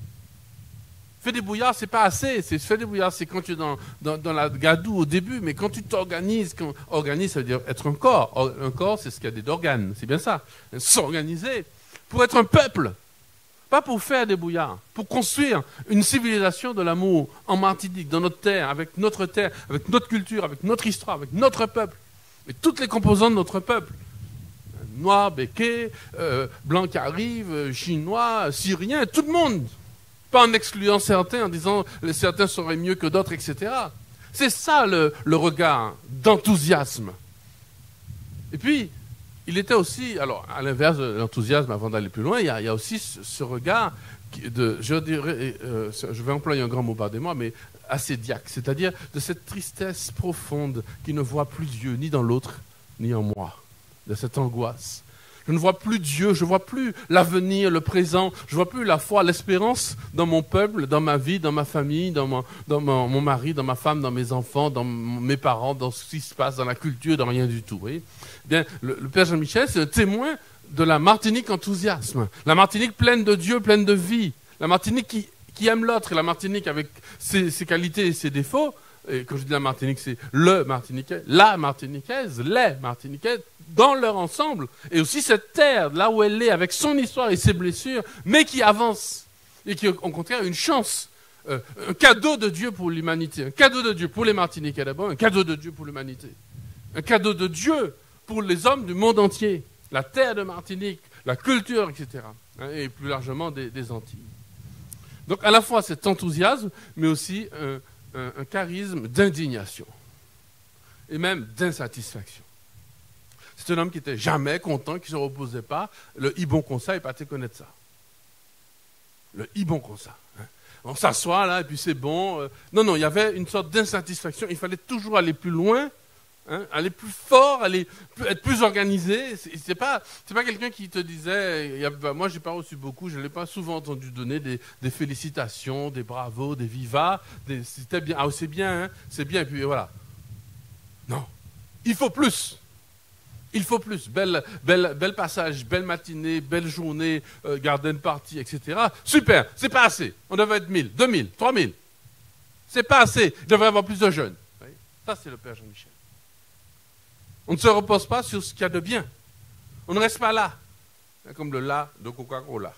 Faire des bouillards, ce n'est pas assez. C'est, faire des bouillards, c'est quand tu es dans, dans, dans la gadoue au début, mais quand tu t'organises, quand, organise, ça veut dire être un corps. Un corps, c'est ce qu'il y a des d'organes. C'est bien ça. S'organiser pour être un peuple. Pas pour faire des bouillards, pour construire une civilisation de l'amour en Martinique, dans notre terre, avec notre terre, avec notre culture, avec notre histoire, avec notre peuple. Et toutes les composantes de notre peuple. Noirs, béquets, euh, blancs qui arrivent, euh, chinois, syriens, tout le monde. Pas en excluant certains, en disant les certains seraient mieux que d'autres, et cetera. C'est ça le, le regard d'enthousiasme. Et puis, il était aussi, alors à l'inverse de l'enthousiasme, avant d'aller plus loin, il y a, il y a aussi ce, ce regard, de, je dirais, euh, je vais employer un grand mot, pardonnez-moi, mais ascédiaque, c'est-à-dire de cette tristesse profonde qui ne voit plus Dieu ni dans l'autre, ni en moi. De cette angoisse. Je ne vois plus Dieu, je ne vois plus l'avenir, le présent, je ne vois plus la foi, l'espérance dans mon peuple, dans ma vie, dans ma famille, dans mon, dans mon, mon mari, dans ma femme, dans mes enfants, dans mes parents, dans ce qui se passe, dans la culture, dans rien du tout. Vous voyez ? Bien, le, le Père Jean-Michel, c'est un témoin de la Martinique enthousiasme. La Martinique pleine de Dieu, pleine de vie. La Martinique qui, qui aime l'autre, et la Martinique avec ses, ses qualités et ses défauts. Et quand je dis la Martinique, c'est le Martiniquais, la Martiniquaise, les Martiniquaises, dans leur ensemble. Et aussi cette terre, là où elle est, avec son histoire et ses blessures, mais qui avance. Et qui, au contraire, une chance, euh, un cadeau de Dieu pour l'humanité. Un cadeau de Dieu pour les Martiniquais d'abord, un cadeau de Dieu pour l'humanité. Un cadeau de Dieu pour les hommes du monde entier. La terre de Martinique, la culture, et cetera. Et plus largement des, des Antilles. Donc à la fois cet enthousiasme, mais aussi un... Un, un charisme d'indignation et même d'insatisfaction. C'est un homme qui n'était jamais content, qui ne se reposait pas. Le ibon comme ça, il pas te connaître ça. Le ibon comme ça. Hein. On s'assoit là et puis c'est bon. Euh, non, non, il y avait une sorte d'insatisfaction. Il fallait toujours aller plus loin, hein, aller plus fort, aller être plus organisé. C'est, c'est pas, c'est pas quelqu'un qui te disait. Il y a, bah, moi, j'ai pas reçu beaucoup. Je l'ai pas souvent entendu donner des, des félicitations, des bravos, des vivas. Des, c'était bien. Ah, c'est bien, hein, c'est bien. Et puis voilà. Non, il faut plus. Il faut plus. Belle, belle, belle passage, belle matinée, belle journée, euh, garden party, et cetera. Super. C'est pas assez. On devrait être mille, deux mille, trois mille. C'est pas assez. Il devrait y avoir plus de jeunes. Oui. Ça, c'est le Père Jean-Michel. On ne se repose pas sur ce qu'il y a de bien. On ne reste pas là, comme le là de Coca-Cola.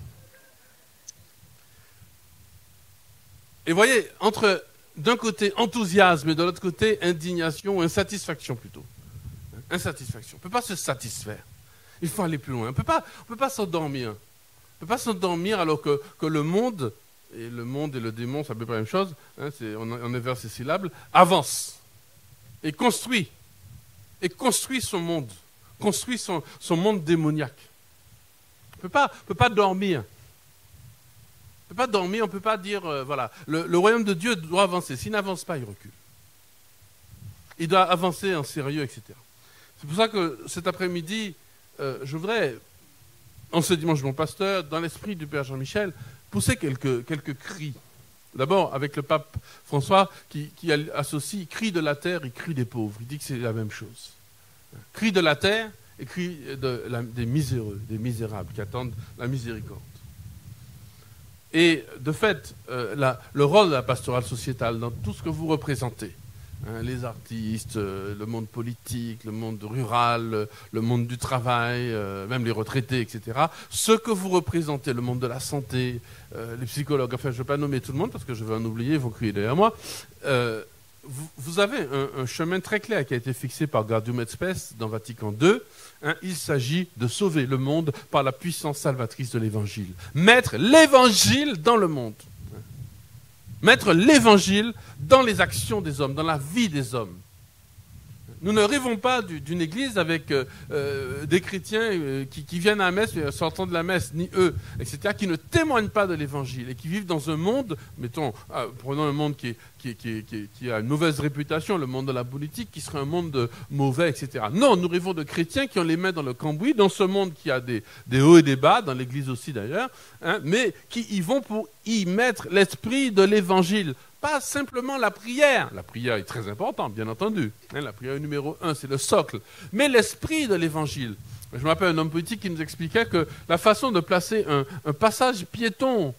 Et voyez, entre d'un côté enthousiasme et de l'autre côté indignation ou insatisfaction plutôt. Insatisfaction. On ne peut pas se satisfaire. Il faut aller plus loin. On ne peut pas, on peut pas s'endormir. On ne peut pas s'endormir alors que, que le monde, et le monde et le démon, c'est à peu près la même chose, hein, c'est, on, on est vers ces syllabes, avance et construit. Et construit son monde, construit son, son monde démoniaque. On ne peut pas, peut pas dormir. On ne peut pas dormir, on ne peut pas dire, euh, voilà, le, le royaume de Dieu doit avancer. S'il n'avance pas, il recule. Il doit avancer en sérieux, et cetera. C'est pour ça que cet après-midi, euh, je voudrais, en ce dimanche de mon pasteur, dans l'esprit du Père Jean-Michel, pousser quelques, quelques cris. D'abord, avec le pape François, qui, qui associe cri de la terre et cri des pauvres. Il dit que c'est la même chose. Cri de la terre et cri de la, des miséreux, des misérables qui attendent la miséricorde. Et de fait, euh, la, le rôle de la pastorale sociétale dans tout ce que vous représentez, hein, les artistes, euh, le monde politique, le monde rural, le, le monde du travail, euh, même les retraités, et cetera, ce que vous représentez, le monde de la santé, euh, les psychologues, enfin je ne vais pas nommer tout le monde parce que je vais en oublier, ils vont crier derrière moi, euh, vous, vous avez un, un chemin très clair qui a été fixé par Gaudium et Spes dans Vatican deux. Hein, il s'agit de sauver le monde par la puissance salvatrice de l'Évangile. Mettre l'Évangile dans le monde. Mettre l'Évangile dans les actions des hommes, dans la vie des hommes. Nous ne rêvons pas du, d'une église avec euh, euh, des chrétiens euh, qui, qui viennent à la messe, euh, sortant de la messe, ni eux, et cetera, qui ne témoignent pas de l'Évangile et qui vivent dans un monde, mettons, euh, prenons un monde qui, est, qui, est, qui, est, qui, est, qui a une mauvaise réputation, le monde de la politique, qui serait un monde de mauvais, et cetera. Non, nous rêvons de chrétiens qui ont les mains dans le cambouis, dans ce monde qui a des, des hauts et des bas, dans l'église aussi d'ailleurs, hein, mais qui y vont pour y mettre l'esprit de l'Évangile. Pas simplement la prière. La prière est très importante, bien entendu. Hein, la prière numéro un, c'est le socle. Mais l'esprit de l'Évangile. Je me rappelle un homme politique qui nous expliquait que la façon de placer un, un passage piéton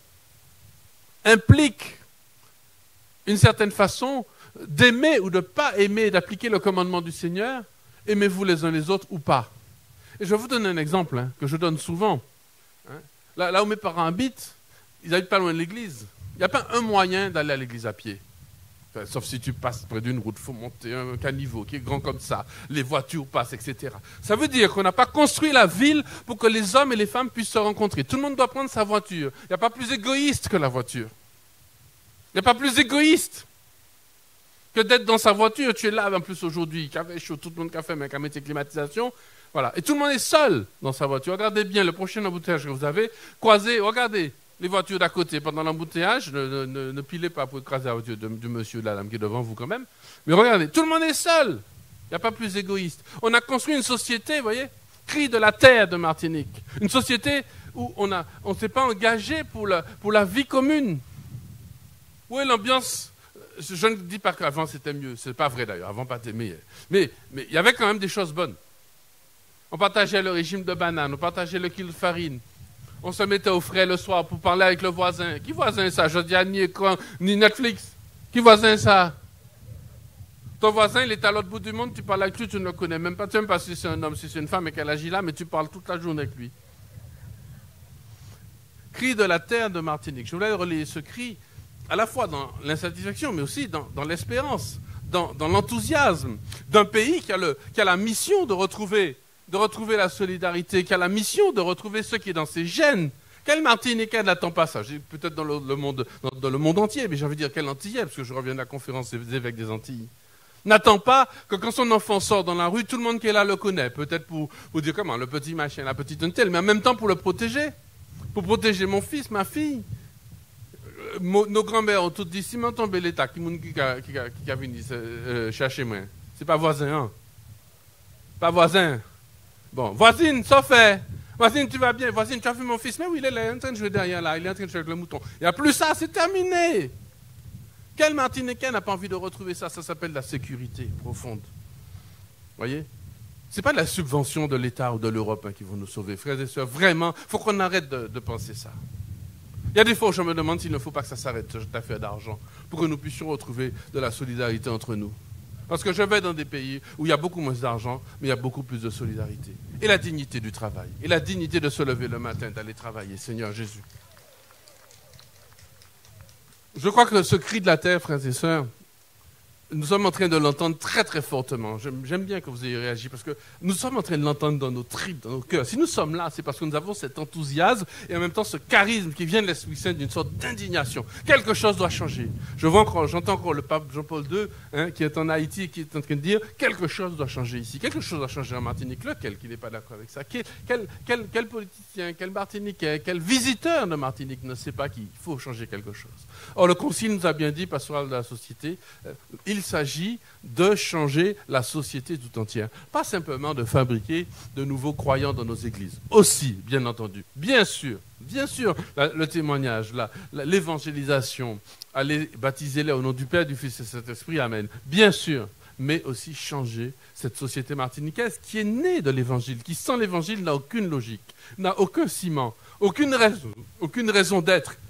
implique une certaine façon d'aimer ou de ne pas aimer, d'appliquer le commandement du Seigneur. Aimez-vous les uns les autres ou pas. Et je vais vous donner un exemple hein, que je donne souvent. Hein. Là, là où mes parents habitent, ils habitent pas loin de l'église. Il n'y a pas un moyen d'aller à l'église à pied. Enfin, sauf si tu passes près d'une route, il faut monter un caniveau qui est grand comme ça, les voitures passent, et cetera. Ça veut dire qu'on n'a pas construit la ville pour que les hommes et les femmes puissent se rencontrer. Tout le monde doit prendre sa voiture. Il n'y a pas plus égoïste que la voiture. Il n'y a pas plus égoïste que d'être dans sa voiture. Tu es là, en plus aujourd'hui, café chaud, tout le monde café, mais qu'à mettre climatisation. Voilà. Et tout le monde est seul dans sa voiture. Regardez bien le prochain embouteillage que vous avez. Croisez, regardez. Les voitures d'à côté, pendant l'embouteillage, ne, ne, ne pilez pas pour écraser la voiture de, du monsieur, de la dame qui est devant vous quand même. Mais regardez, tout le monde est seul. Il n'y a pas plus égoïste. On a construit une société, vous voyez, cri de la terre de Martinique. Une société où on ne on s'est pas engagé pour la, pour la vie commune. Où est l'ambiance? Je ne dis pas qu'avant c'était mieux. Ce n'est pas vrai d'ailleurs, avant pas c'était meilleur. Mais mais il y avait quand même des choses bonnes. On partageait le régime de bananes, on partageait le kilo de farine. On se mettait au frais le soir pour parler avec le voisin. Qui voisin ça? Je dis à ni écran, ni Netflix. Qui voisin ça? Ton voisin, il est à l'autre bout du monde, tu parles avec lui, tu ne le connais même pas. Tu ne sais même pas si c'est un homme, si c'est une femme et qu'elle agit là, mais tu parles toute la journée avec lui. Cri de la terre de Martinique. Je voulais relayer ce cri à la fois dans l'insatisfaction, mais aussi dans, dans l'espérance, dans, dans l'enthousiasme d'un pays qui a, le, qui a la mission de retrouver de retrouver la solidarité, qui a la mission de retrouver ce qui est dans ses gènes. Quel Martiniquais n'attend pas ça? Peut-être dans le, le monde, dans, dans le monde entier, mais j'ai envie de dire quel Antillais, parce que je reviens de la conférence des évêques des Antilles. N'attend pas que quand son enfant sort dans la rue, tout le monde qui est là le connaît. Peut-être pour, pour dire comment, le petit machin, la petite un tel, mais en même temps pour le protéger. Pour protéger mon fils, ma fille. Nos grands-mères ont toutes dit, si m'en tombe l'État, qui a, qui a, qui a venu euh, chercher moi, c'est pas voisin, hein? Pas voisin. Bon, voisine, ça fait. Voisine, tu vas bien. Voisine, tu as vu mon fils? Mais oui, il est, là, il est en train de jouer derrière là. Il est en train de jouer avec le mouton. Il n'y a plus ça, c'est terminé. Quel Martiniquais n'a pas envie de retrouver ça? Ça s'appelle la sécurité profonde. Vous voyez? Ce n'est pas la subvention de l'État ou de l'Europe hein, qui vont nous sauver. Frères et sœurs, vraiment, il faut qu'on arrête de, de penser ça. Il y a des fois où je me demande s'il ne faut pas que ça s'arrête, cette affaire d'argent, pour que nous puissions retrouver de la solidarité entre nous. Parce que je vais dans des pays où il y a beaucoup moins d'argent, mais il y a beaucoup plus de solidarité. Et la dignité du travail. Et la dignité de se lever le matin, d'aller travailler. Seigneur Jésus. Je crois que ce cri de la terre, frères et sœurs, nous sommes en train de l'entendre très très fortement. J'aime bien que vous ayez réagi parce que nous sommes en train de l'entendre dans nos tripes, dans nos cœurs. Si nous sommes là, c'est parce que nous avons cet enthousiasme et en même temps ce charisme qui vient de l'Esprit Saint d'une sorte d'indignation. Quelque chose doit changer. Je vois encore, j'entends encore le pape Jean-Paul deux hein, qui est en Haïti et qui est en train de dire quelque chose doit changer ici. Quelque chose doit changer en Martinique. Lequel qui n'est pas d'accord avec ça? Quel, quel, quel, quel politicien, quel Martiniquais, quel visiteur de Martinique ne sait pas qu'il faut changer quelque chose? Or, le Concile nous a bien dit, pastoral de la société, euh, il s'agit de changer la société tout entière. Pas simplement de fabriquer de nouveaux croyants dans nos églises. Aussi, bien entendu, bien sûr, bien sûr, la, le témoignage, la, la, l'évangélisation, aller baptiser-les au nom du Père, du Fils et du Saint-Esprit, Amen. Bien sûr, mais aussi changer cette société martiniquaise qui est née de l'Évangile, qui sans l'Évangile n'a aucune logique, n'a aucun ciment, aucune raison, aucune raison d'être.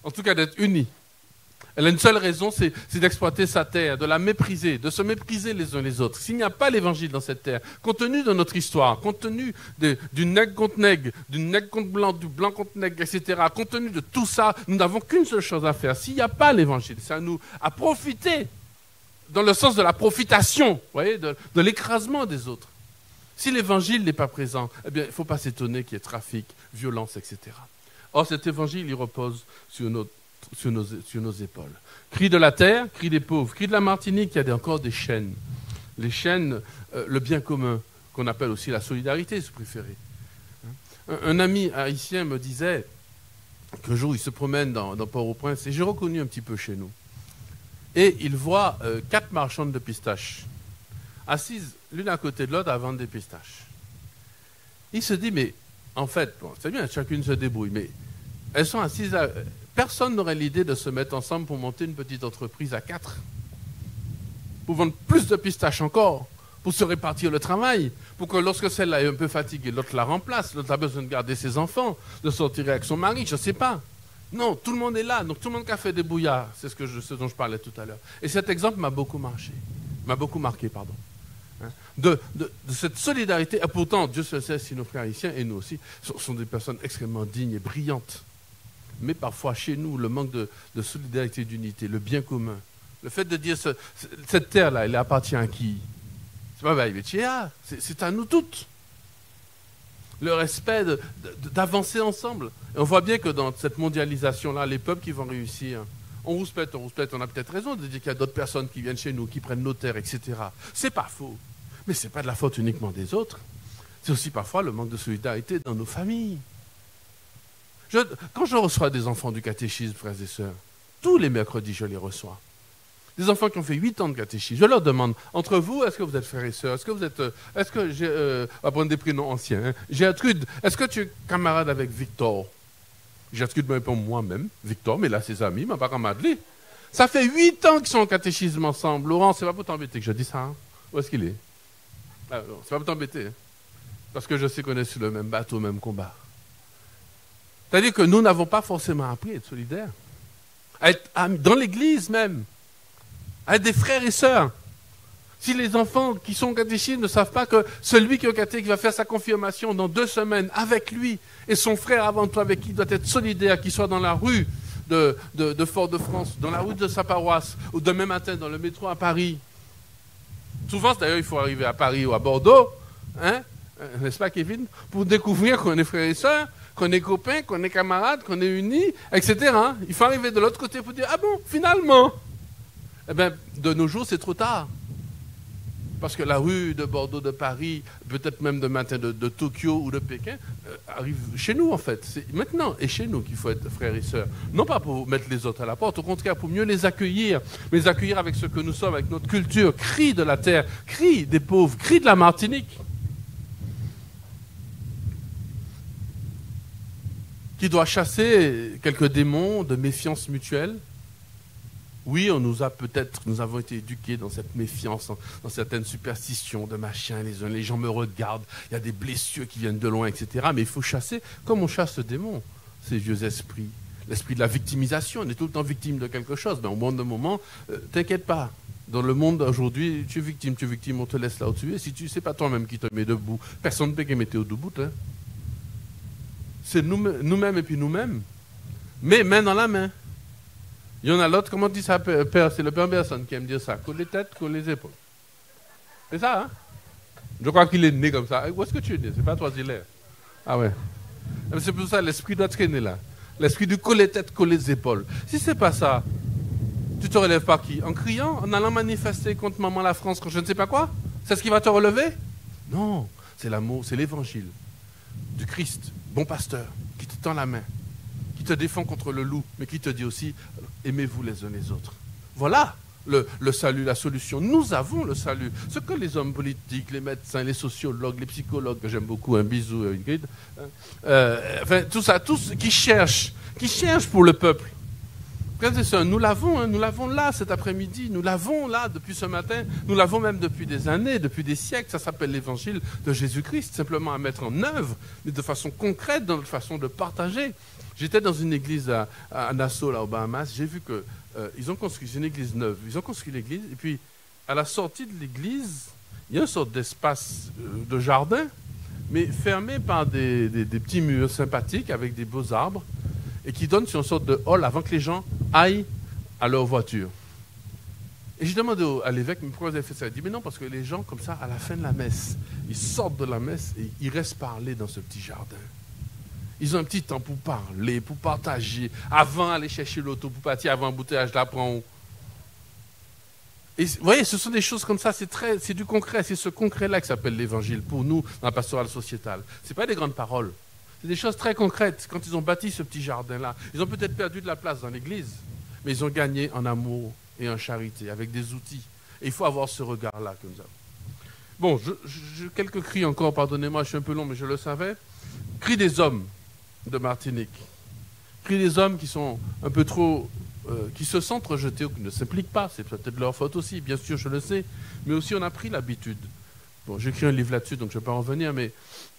en tout cas d'être unie. Elle a une seule raison, c'est d'exploiter sa terre, de la mépriser, de se mépriser les uns les autres. S'il n'y a pas l'évangile dans cette terre, compte tenu de notre histoire, compte tenu de, du nègre contre nègre, du nègre contre blanc, du blanc contre nègre, et cetera, compte tenu de tout ça, nous n'avons qu'une seule chose à faire. S'il n'y a pas l'évangile, c'est à nous à profiter, dans le sens de la profitation, vous voyez, de, de l'écrasement des autres. Si l'évangile n'est pas présent, eh bien, il ne faut pas s'étonner qu'il y ait trafic, violence, et cetera. Or, cet évangile, il repose sur notre Sur nos, sur nos épaules. Cri de la terre, cri des pauvres, cri de la Martinique, il y a encore des chaînes. Les chaînes, euh, le bien commun, qu'on appelle aussi la solidarité, si vous préférez. Un, un ami haïtien me disait qu'un jour, il se promène dans, dans Port-au-Prince, et j'ai reconnu un petit peu chez nous. Et il voit euh, quatre marchandes de pistaches, assises l'une à côté de l'autre à vendre des pistaches. Il se dit, mais en fait, bon, c'est bien, chacune se débrouille, mais elles sont assises à... Personne n'aurait l'idée de se mettre ensemble pour monter une petite entreprise à quatre, pour vendre plus de pistaches encore, pour se répartir le travail, pour que lorsque celle-là est un peu fatiguée, l'autre la remplace, l'autre a besoin de garder ses enfants, de sortir avec son mari, je ne sais pas. Non, tout le monde est là, donc tout le monde qui a fait des bouillards, c'est ce, que je, ce dont je parlais tout à l'heure. Et cet exemple m'a beaucoup marqué, m'a beaucoup marqué, pardon. Hein, de, de, de cette solidarité, et pourtant, Dieu se sait si nos frères haïtiens, et nous aussi, sont, sont des personnes extrêmement dignes et brillantes. Mais parfois, chez nous, le manque de, de solidarité, d'unité, le bien commun, le fait de dire ce, cette terre-là, elle appartient à qui? C'est pas Baïbétia, c'est à nous toutes. Le respect d'avancer ensemble. Et on voit bien que dans cette mondialisation-là, les peuples qui vont réussir, on rouspète, on rouspète, on a peut-être raison de dire qu'il y a d'autres personnes qui viennent chez nous, qui prennent nos terres, et cetera. C'est pas faux. Mais ce n'est pas de la faute uniquement des autres. C'est aussi parfois le manque de solidarité dans nos familles. Je, quand je reçois des enfants du catéchisme, frères et sœurs, tous les mercredis, je les reçois. Des enfants qui ont fait huit ans de catéchisme. Je leur demande, entre vous, est-ce que vous êtes frères et sœurs? Est-ce que vous êtes... Est-ce que j'ai... Euh, on va prendre des prénoms anciens. Hein. Gertrude, est-ce que tu es camarade avec Victor? Gertrude me répond moi-même. Victor, mais là, ses amis, ma pas camarade. Ça fait huit ans qu'ils sont en catéchisme ensemble. Laurent, c'est pas pour t'embêter que je dis ça. Hein. Où est-ce qu'il est, ah, c'est pas pour t'embêter. Hein. Parce que je sais qu'on est sur le même bateau, même combat. C'est-à-dire que nous n'avons pas forcément appris à être solidaires, à être amis, dans l'église même, à être des frères et sœurs. Si les enfants qui sont catéchistes ne savent pas que celui qui est au caté, qui va faire sa confirmation dans deux semaines avec lui et son frère avant toi avec qui il doit être solidaire, qu'il soit dans la rue de, de, de Fort-de-France, dans la rue de sa paroisse, ou demain matin dans le métro à Paris. Souvent, d'ailleurs, il faut arriver à Paris ou à Bordeaux, hein, n'est-ce pas Kevin, pour découvrir qu'on est frères et sœurs, qu'on est copains, qu'on est camarades, qu'on est unis, et cetera. Il faut arriver de l'autre côté pour dire « Ah bon, finalement ?» Eh bien, de nos jours, c'est trop tard. Parce que la rue de Bordeaux, de Paris, peut-être même de matin de, de Tokyo ou de Pékin, euh, arrive chez nous, en fait. C'est maintenant et chez nous qu'il faut être frères et sœurs. Non pas pour mettre les autres à la porte, au contraire, pour mieux les accueillir, mais les accueillir avec ce que nous sommes, avec notre culture. Cri de la terre, cri des pauvres, cri de la Martinique. Qui doit chasser quelques démons de méfiance mutuelle. Oui, on nous a peut-être, nous avons été éduqués dans cette méfiance, dans certaines superstitions de machin, les uns, les gens me regardent, il y a des blessures qui viennent de loin, et cetera. Mais il faut chasser, comme on chasse ce démon, ces vieux esprits. L'esprit de la victimisation, on est tout le temps victime de quelque chose. Mais au bout d'un moment, euh, t'inquiète pas. Dans le monde aujourd'hui, tu es victime, tu es victime, on te laisse là où tu es. Si tu sais pas toi-même qui te met debout, personne ne peut te mettre au debout. Hein. C'est nous-mêmes nous et puis nous-mêmes. Mais main dans la main. Il y en a l'autre, comment dit ça, père? C'est le père Berson qui aime dire ça. Colle les têtes, colle les épaules. C'est ça, hein? Je crois qu'il est né comme ça. Où est-ce que tu es né? C'est pas toi, il est. Ah ouais. C'est pour ça, l'esprit doit traîner là. L'esprit du coller les têtes, coller les épaules. Si c'est pas ça, tu te relèves par qui? En criant, en allant manifester contre maman la France, quand je ne sais pas quoi? C'est ce qui va te relever? Non, c'est l'amour, c'est l'évangile du Christ, bon pasteur, qui te tend la main, qui te défend contre le loup, mais qui te dit aussi, aimez-vous les uns les autres. Voilà le, le salut, la solution. Nous avons le salut. Ce que les hommes politiques, les médecins, les sociologues, les psychologues, que j'aime beaucoup, un bisou, Ingrid, euh, enfin, tout ça, tous qui cherchent, qui cherchent pour le peuple. Nous l'avons, hein, nous l'avons là cet après-midi, nous l'avons là depuis ce matin, nous l'avons même depuis des années, depuis des siècles. Ça s'appelle l'évangile de Jésus-Christ, simplement à mettre en œuvre, mais de façon concrète, de façon de partager. J'étais dans une église à, à Nassau, là, aux Bahamas. J'ai vu qu'ils euh, ont construit une église neuve. Ils ont construit l'église. Et puis, à la sortie de l'église, il y a une sorte d'espace euh, de jardin, mais fermé par des, des, des petits murs sympathiques avec des beaux arbres et qui donnent sur une sorte de hall avant que les gens aillent à leur voiture. Et j'ai demandé à l'évêque, mais pourquoi vous avez fait ça? Il dit, mais non, parce que les gens, comme ça, à la fin de la messe, ils sortent de la messe et ils restent parler dans ce petit jardin. Ils ont un petit temps pour parler, pour partager, avant d'aller chercher l'auto, pour partir avant l'embouteillage d'apprendre. Et vous voyez, ce sont des choses comme ça, c'est très, c'est du concret, c'est ce concret-là qui s'appelle l'évangile pour nous, dans la pastorale sociétale. Ce n'est pas des grandes paroles, c'est des choses très concrètes. Quand ils ont bâti ce petit jardin-là, ils ont peut-être perdu de la place dans l'église, mais ils ont gagné en amour et en charité, avec des outils. Et il faut avoir ce regard-là que nous avons. Bon, je, je, quelques cris encore, pardonnez-moi, je suis un peu long, mais je le savais. Cris des hommes de Martinique. Cris des hommes qui sont un peu trop... Euh, qui se sentent rejetés ou qui ne s'impliquent pas. C'est peut-être leur faute aussi, bien sûr, je le sais. Mais aussi, on a pris l'habitude. Bon, j'ai écrit un livre là-dessus, donc je ne vais pas en revenir, mais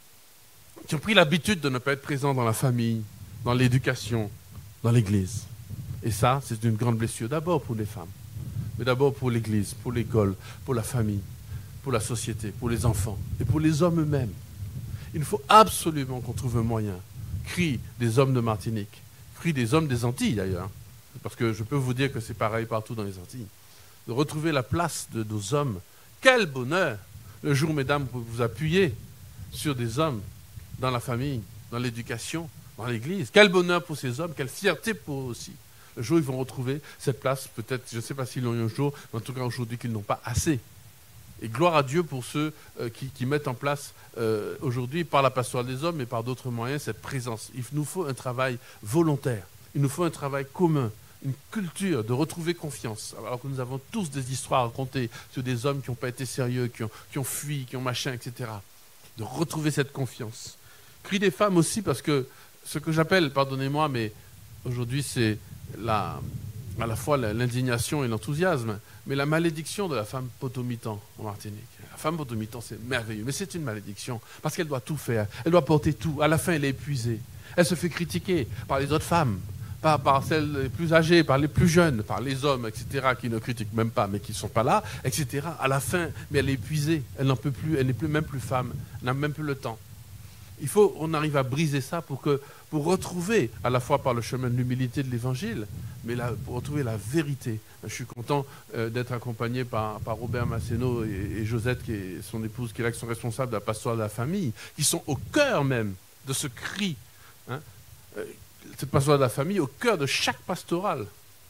qui ont pris l'habitude de ne pas être présents dans la famille, dans l'éducation, dans l'église. Et ça, c'est une grande blessure, d'abord pour les femmes, mais d'abord pour l'église, pour l'école, pour la famille, pour la société, pour les enfants et pour les hommes eux-mêmes. Il faut absolument qu'on trouve un moyen. Cri des hommes de Martinique, cri des hommes des Antilles d'ailleurs, parce que je peux vous dire que c'est pareil partout dans les Antilles, de retrouver la place de nos hommes. Quel bonheur le jour, mesdames, pour vous appuyer sur des hommes dans la famille, dans l'éducation, dans l'église. Quel bonheur pour ces hommes, quelle fierté pour eux aussi. Le jour où ils vont retrouver cette place, peut-être, je ne sais pas s'ils l'ont eu un jour, mais en tout cas aujourd'hui qu'ils n'ont pas assez. Et gloire à Dieu pour ceux euh, qui, qui mettent en place euh, aujourd'hui, par la pastorale des hommes, mais par d'autres moyens, cette présence. Il nous faut un travail volontaire, il nous faut un travail commun, une culture de retrouver confiance. Alors que nous avons tous des histoires à raconter sur des hommes qui n'ont pas été sérieux, qui ont, qui ont fui, qui ont machin, et cetera. De retrouver cette confiance. Cri des femmes aussi, parce que ce que j'appelle, pardonnez-moi, mais aujourd'hui c'est la, à la fois l'indignation et l'enthousiasme, mais la malédiction de la femme potomitan en Martinique. La femme potomitan, c'est merveilleux, mais c'est une malédiction, parce qu'elle doit tout faire, elle doit porter tout. À la fin, elle est épuisée. Elle se fait critiquer par les autres femmes, par, par celles les plus âgées, par les plus jeunes, par les hommes, et cetera, qui ne critiquent même pas, mais qui ne sont pas là, et cetera. À la fin, mais elle est épuisée, elle n'en peut plus, elle n'est plus même plus femme, elle n'a même plus le temps. Il faut qu'on arrive à briser ça pour, que, pour retrouver, à la fois par le chemin de l'humilité de l'Évangile, mais là, pour retrouver la vérité. Je suis content euh, d'être accompagné par, par Robert Masséno et, et Josette, qui est son épouse, qui est là, qui sont responsables de la pastorale de la famille, qui sont au cœur même de ce cri. Hein, euh, cette pastorale de la famille, au cœur de chaque pastorale.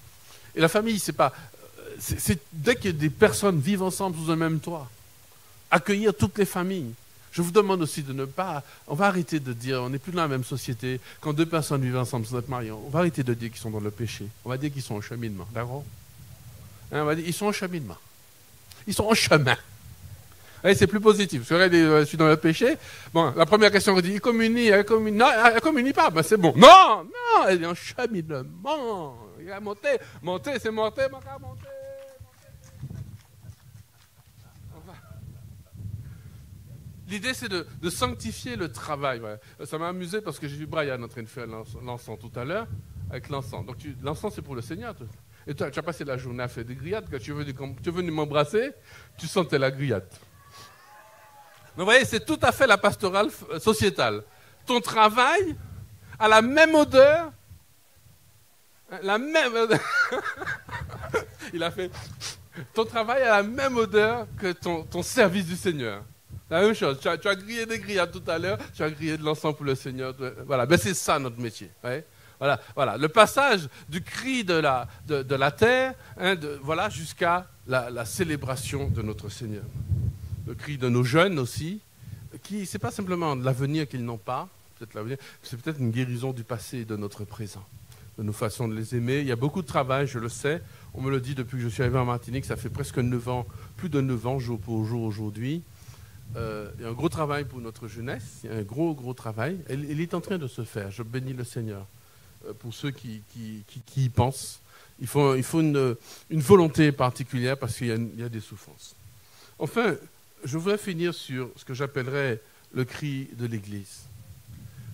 Et la famille, c'est pas... C'est, c'est dès que des personnes vivent ensemble sous un même toit, accueillir toutes les familles. Je vous demande aussi de ne pas... On va arrêter de dire, on n'est plus dans la même société, quand deux personnes vivent ensemble sans être mariées, on va arrêter de dire qu'ils sont dans le péché. On va dire qu'ils sont en cheminement, d'accord? Hein, on va dire, ils sont en cheminement. Ils sont en chemin. Ouais, c'est plus positif. Parce que là, je suis dans le péché. Bon, la première question, on dit, il communie, elle communie. Non, elle ne communie pas, ben c'est bon. Non, non, elle est en cheminement. Il a monté, monté, c'est monté, monté, monté. L'idée, c'est de, de sanctifier le travail. Ouais. Ça m'a amusé parce que j'ai vu Brian en train de faire l'encens tout à l'heure, avec l'encens. Donc, l'encens, c'est pour le Seigneur. Toi. Et toi, tu as passé la journée à faire des grillades. Quand tu es venu, tu es venu m'embrasser, tu sentais la grillade. Donc, vous voyez, c'est tout à fait la pastorale sociétale. Ton travail a la même odeur, la même odeur. Il a fait... Ton travail a la même odeur que ton, ton service du Seigneur. La même chose, tu as, tu as grillé des grillades tout à l'heure, tu as grillé de l'encens pour le Seigneur. Voilà, ben c'est ça notre métier. Ouais. Voilà, voilà, le passage du cri de la, de, de la terre, hein, de, voilà, jusqu'à la, la célébration de notre Seigneur. Le cri de nos jeunes aussi, qui c'est pas simplement de l'avenir qu'ils n'ont pas, peut-être l'avenir, c'est peut-être une guérison du passé et de notre présent, de nos façons de les aimer. Il y a beaucoup de travail, je le sais. On me le dit depuis que je suis arrivé en Martinique, ça fait presque neuf ans, plus de neuf ans jour pour jour aujourd'hui. Euh, il y a un gros travail pour notre jeunesse, il y a un gros, gros travail. Elle, elle est en train de se faire, je bénis le Seigneur. Euh, pour ceux qui, qui, qui, qui y pensent, il faut, il faut une, une volonté particulière parce qu'il y a, il y a des souffrances. Enfin, je voudrais finir sur ce que j'appellerais le cri de l'Église.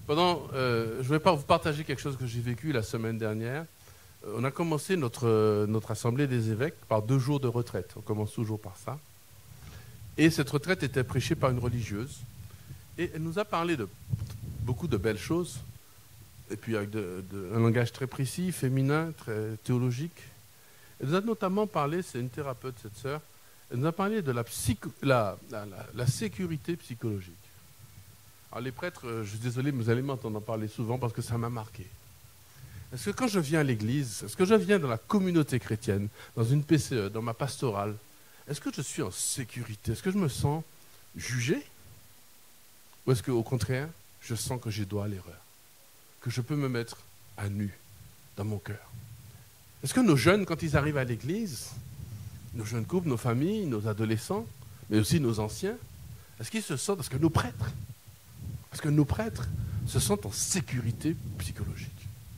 Pendant, euh, je vais pas vous partager quelque chose que j'ai vécu la semaine dernière. Euh, on a commencé notre, euh, notre assemblée des évêques par deux jours de retraite. On commence toujours par ça. Et cette retraite était prêchée par une religieuse. Et elle nous a parlé de beaucoup de belles choses. Et puis avec de, de, un langage très précis, féminin, très théologique. Elle nous a notamment parlé, c'est une thérapeute, cette sœur, elle nous a parlé de la, psycho, la, la, la, la sécurité psychologique. Alors les prêtres, je suis désolé, mais vous allez m'entendre en parler souvent parce que ça m'a marqué. Est-ce que quand je viens à l'église, est-ce que je viens dans la communauté chrétienne, dans une P C E, dans ma pastorale, est-ce que je suis en sécurité? Est-ce que je me sens jugé? Ou est-ce qu'au contraire, je sens que j'ai droit à l'erreur? Que je peux me mettre à nu dans mon cœur? Est-ce que nos jeunes, quand ils arrivent à l'église, nos jeunes couples, nos familles, nos adolescents, mais aussi nos anciens, est-ce qu'ils se sentent, est-ce que nos prêtres, est-ce que nos prêtres se sentent en sécurité psychologique?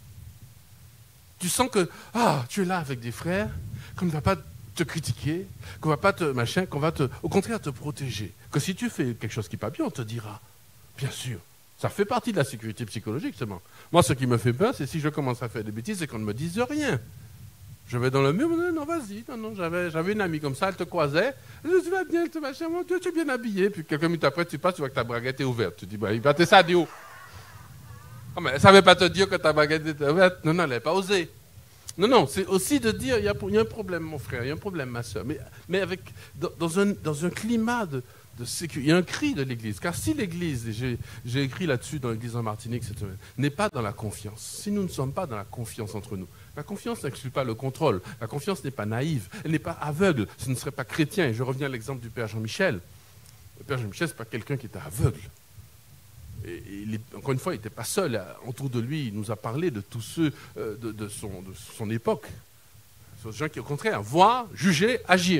Tu sens que, ah, tu es là avec des frères, qu'on ne va pas te critiquer, qu'on va pas te, machin, qu'on va te, au contraire te protéger. Que si tu fais quelque chose qui n'est pas bien, on te dira, bien sûr. Ça fait partie de la sécurité psychologique, seulement. Moi, ce qui me fait peur, c'est si je commence à faire des bêtises et qu'on ne me dise rien. Je vais dans le mur, non, non, vas-y, non, non, j'avais, j'avais une amie comme ça, elle te croisait, je dis, tu vas bien, tu machin, mon Dieu, tu es bien habillé, puis quelques minutes après, tu passes, tu vois que ta braguette est ouverte. Tu dis, bah, il va te ça, Dio. Oh, mais elle ne savait pas te dire que ta braguette était ouverte. Non, non, elle n'avait pas osé. Non, non, c'est aussi de dire, il y a, il y a un problème, mon frère, il y a un problème, ma soeur, mais, mais avec, dans, dans, un, dans un climat de, de sécurité, il y a un cri de l'Église, car si l'Église, et j'ai, j'ai écrit là-dessus dans l'Église en Martinique cette semaine, n'est pas dans la confiance, si nous ne sommes pas dans la confiance entre nous, la confiance n'exclut pas le contrôle, la confiance n'est pas naïve, elle n'est pas aveugle, ce ne serait pas chrétien, et je reviens à l'exemple du Père Jean-Michel. Le Père Jean-Michel, ce n'est pas quelqu'un qui était aveugle. Et il est, encore une fois, il n'était pas seul. Autour de lui, il nous a parlé de tous ceux euh, de, de, son, de son époque. Ce sont des gens qui, au contraire, voir, juger, agir.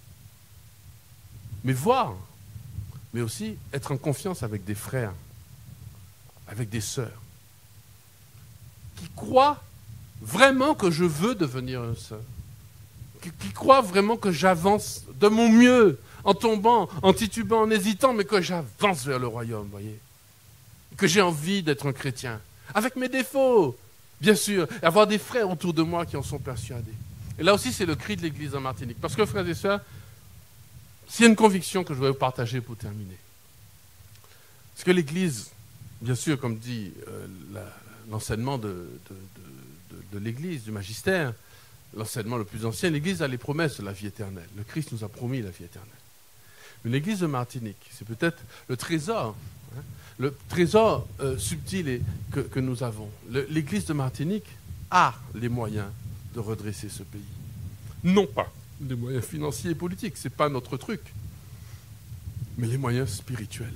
Mais voir, mais aussi être en confiance avec des frères, avec des sœurs, qui croient vraiment que je veux devenir un sœur, qui, qui croient vraiment que j'avance de mon mieux, en tombant, en titubant, en hésitant, mais que j'avance vers le royaume, vous voyez. Que j'ai envie d'être un chrétien, avec mes défauts, bien sûr, et avoir des frères autour de moi qui en sont persuadés. Et là aussi, c'est le cri de l'Église en Martinique. Parce que, frères et sœurs, s'il y a une conviction que je voudrais vous partager pour terminer, c'est que l'Église, bien sûr, comme dit euh, la, l'enseignement de, de, de, de, de l'Église, du magistère, l'enseignement le plus ancien, l'Église a les promesses de la vie éternelle. Le Christ nous a promis la vie éternelle. Mais l'Église de Martinique, c'est peut-être le trésor, hein, le trésor euh, subtil et, que, que nous avons. Le, L'Église de Martinique a les moyens de redresser ce pays. Non pas les moyens financiers et politiques, ce n'est pas notre truc, mais les moyens spirituels,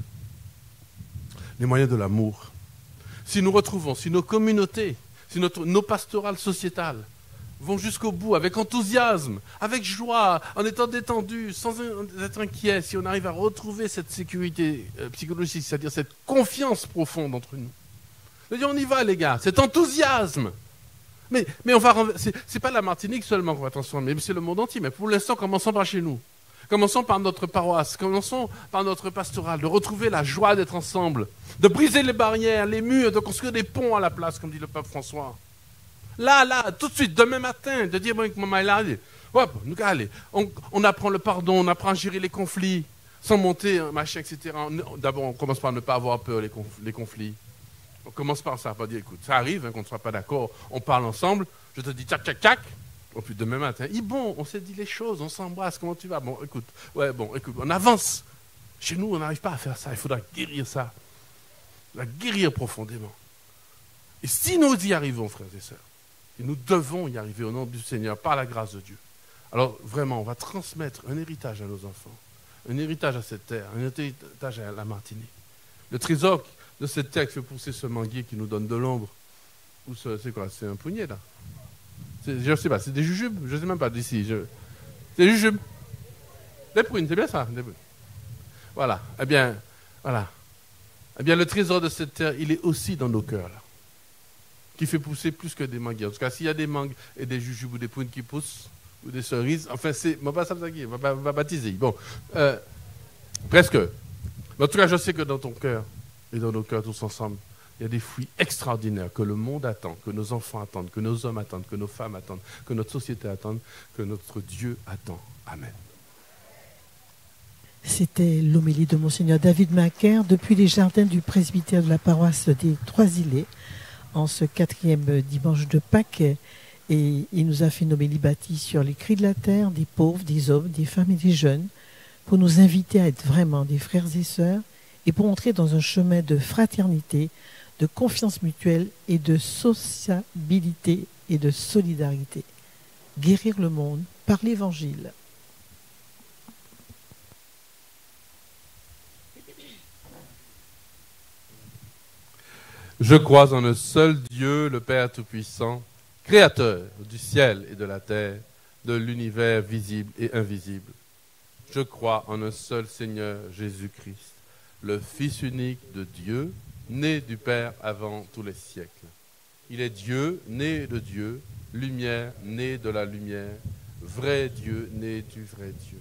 les moyens de l'amour. Si nous retrouvons, si nos communautés, si notre, nos pastorales sociétales vont jusqu'au bout, avec enthousiasme, avec joie, en étant détendus, sans être inquiets, si on arrive à retrouver cette sécurité euh, psychologique, c'est-à-dire cette confiance profonde entre nous. C'est-à-dire, on y va, les gars, cet enthousiasme. Mais, mais on va, c'est, c'est pas la Martinique seulement qu'on va transformer, mais c'est le monde entier. Mais pour l'instant, commençons par chez nous. Commençons par notre paroisse, commençons par notre pastorale, de retrouver la joie d'être ensemble, de briser les barrières, les murs, de construire des ponts à la place, comme dit le pape François. Là, là, tout de suite, demain matin, de dire, bon, maman est là, hop, nous allez, on, on apprend le pardon, on apprend à gérer les conflits, sans monter, machin, et cetera. D'abord, on commence par ne pas avoir peur, les, conf- les conflits. On commence par ça, pas dire, écoute, ça arrive, hein, qu'on ne soit pas d'accord, on parle ensemble, je te dis, tchac, tchac, tchac, et puis demain matin, il bon, on s'est dit les choses, on s'embrasse, comment tu vas? Bon, écoute, ouais, bon, écoute, on avance. Chez nous, on n'arrive pas à faire ça, il faudra guérir ça, la guérir profondément. Et si nous y arrivons, frères et sœurs, et nous devons y arriver au nom du Seigneur, par la grâce de Dieu. Alors vraiment, on va transmettre un héritage à nos enfants, un héritage à cette terre, un héritage à la Martinique. Le trésor de cette terre qui fait pousser ce manguier qui nous donne de l'ombre. Ou ce, c'est quoi? C'est un poignet là? c'est, Je ne sais pas, c'est des jujubes? Je ne sais même pas d'ici. Je... C'est des jujubes. Des prunes, c'est bien ça? Des prunes. Voilà. Eh bien, voilà. Eh bien, le trésor de cette terre, il est aussi dans nos cœurs là. Qui fait pousser plus que des manguiers. En tout cas, s'il y a des mangues et des jujubes ou des prunes qui poussent, ou des cerises, enfin, c'est... On va, va, va baptiser. Bon, euh, presque. Mais en tout cas, je sais que dans ton cœur, et dans nos cœurs tous ensemble, il Il y a des fruits extraordinaires que le monde attend, que nos enfants attendent, que nos hommes attendent, que nos femmes attendent, que notre société attend, que notre Dieu attend. Amen. C'était l'homélie de Monseigneur David Macaire depuis les jardins du presbytère de la paroisse des Trois-Îlets en ce quatrième dimanche de Pâques. Et il nous a fait une homélie bâtie sur les cris de la terre, des pauvres, des hommes, des femmes et des jeunes, pour nous inviter à être vraiment des frères et sœurs et pour entrer dans un chemin de fraternité, de confiance mutuelle et de sociabilité et de solidarité. Guérir le monde par l'Évangile. Je crois en un seul Dieu, le Père Tout-Puissant, Créateur du ciel et de la terre, de l'univers visible et invisible. Je crois en un seul Seigneur Jésus-Christ, le Fils unique de Dieu, né du Père avant tous les siècles. Il est Dieu, né de Dieu, lumière, né de la lumière, vrai Dieu, né du vrai Dieu.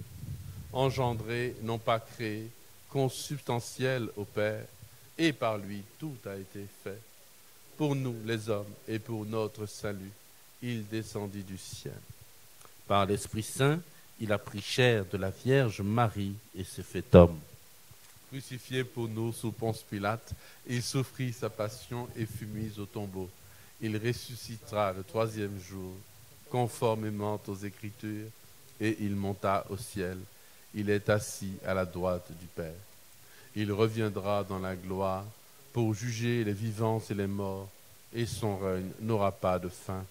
Engendré, non pas créé, consubstantiel au Père, et par lui tout a été fait. Pour nous les hommes et pour notre salut, il descendit du ciel. Par l'Esprit Saint, il a pris chair de la Vierge Marie et s'est fait homme. Crucifié pour nous sous Ponce Pilate, il souffrit sa passion et fut mis au tombeau. Il ressuscitera le troisième jour, conformément aux Écritures, et il monta au ciel. Il est assis à la droite du Père. Il reviendra dans la gloire pour juger les vivants et les morts, et son règne n'aura pas de fin.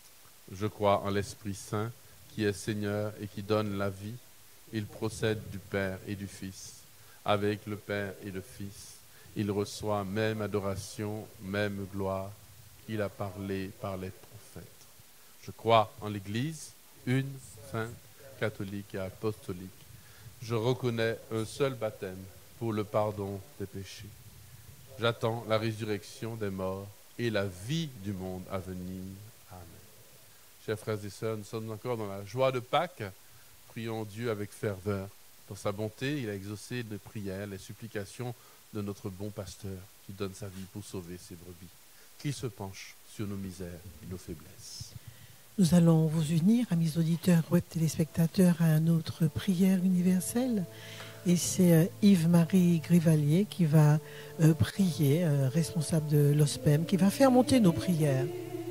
Je crois en l'Esprit Saint, qui est Seigneur et qui donne la vie. Il procède du Père et du Fils. Avec le Père et le Fils, il reçoit même adoration, même gloire. Il a parlé par les prophètes. Je crois en l'Église, une, sainte, catholique et apostolique. Je reconnais un seul baptême pour le pardon des péchés. J'attends la résurrection des morts et la vie du monde à venir. Amen. Chers frères et sœurs, nous sommes encore dans la joie de Pâques. Prions Dieu avec ferveur. Dans sa bonté, il a exaucé nos prières, les supplications de notre bon pasteur qui donne sa vie pour sauver ses brebis, qui se penche sur nos misères et nos faiblesses. Nous allons vous unir, amis auditeurs, web téléspectateurs, à une autre prière universelle. Et c'est euh, Yves-Marie Grivalier qui va euh, prier, euh, responsable de l'O S P E M, qui va faire monter nos prières.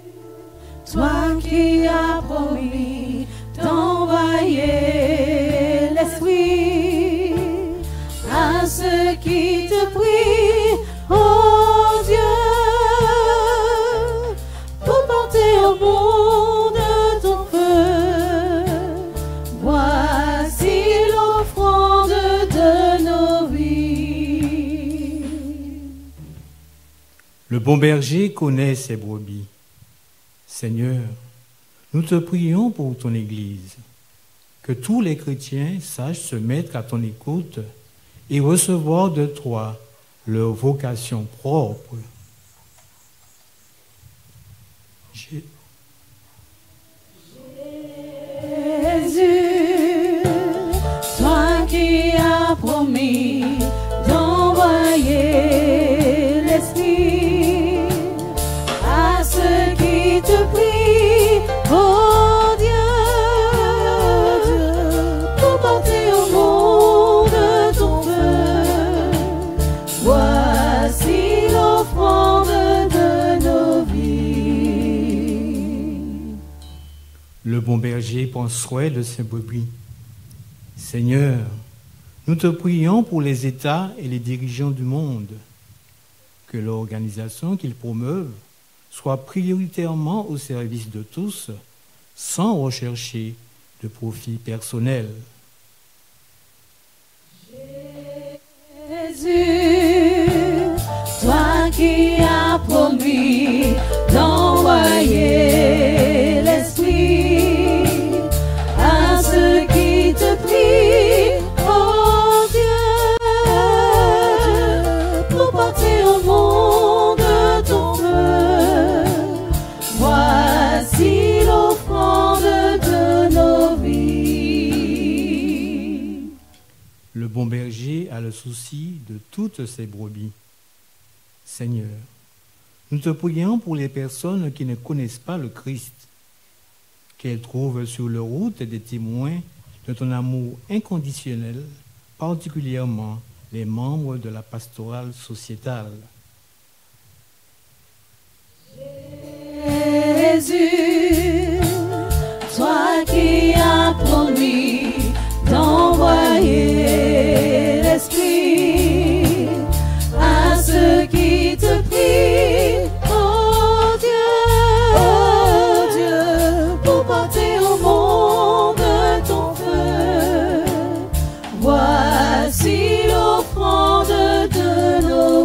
Toi qui as promis d'envoyer l'Esprit à ceux qui te prient, ô Dieu, pour porter au monde ton feu. Voici l'offrande de nos vies. Le bon berger connaît ses brebis. Seigneur, nous te prions pour ton Église, que tous les chrétiens sachent se mettre à ton écoute et recevoir de toi leur vocation propre. J'ai... Jésus, toi qui as promis d'envoyer l'Esprit à ceux qui te prient, oh Dieu, pour porter au monde ton feu. Voici l'offrande de nos vies. Le bon berger prend soin de ses brebis. Seigneur, nous te prions pour les États et les dirigeants du monde, que l'organisation qu'ils promeuvent soit prioritairement au service de tous, sans rechercher de profit personnel. Jésus, toi qui as promis d'envoyer l'Esprit à ceux qui te prient, oh Dieu, pour porter au monde ton feu. Voici l'offrande de nos vies. Le bon berger a le souci de toutes ses brebis. Seigneur, Nous te prions pour les personnes qui ne connaissent pas le Christ, qu'elles trouvent sur leur route des témoins de ton amour inconditionnel, particulièrement les membres de la pastorale sociétale. Jésus, toi qui as promis d'envoyer l'Esprit à ceux qui te prient, oh Dieu, oh Dieu, pour porter au monde ton feu. Voici l'offrande de nos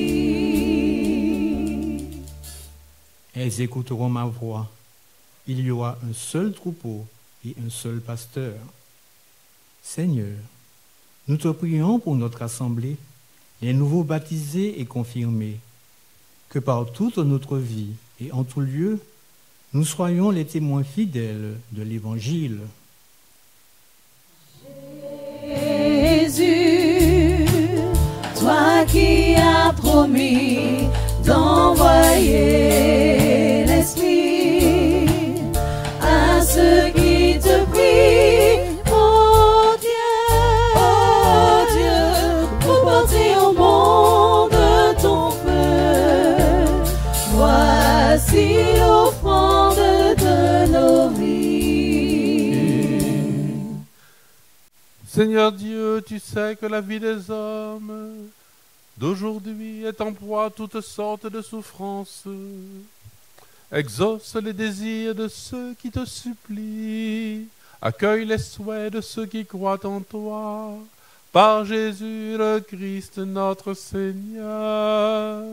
vies. Elles écouteront ma voix. Il y aura un seul troupeau et un seul pasteur. Seigneur, nous te prions pour notre assemblée, les nouveaux baptisés et confirmés, que par toute notre vie et en tout lieu, nous soyons les témoins fidèles de l'Évangile. Jésus, toi qui as promis d'envoyer l'Esprit à ceux qui te prient, oh Dieu, oh Dieu, pour porter au monde ton feu. Voici l'offrande de nos vies. Seigneur Dieu, tu sais que la vie des hommes d'aujourd'hui est en proie à toutes sortes de souffrances. Exauce les désirs de ceux qui te supplient. Accueille les souhaits de ceux qui croient en toi. Par Jésus le Christ notre Seigneur.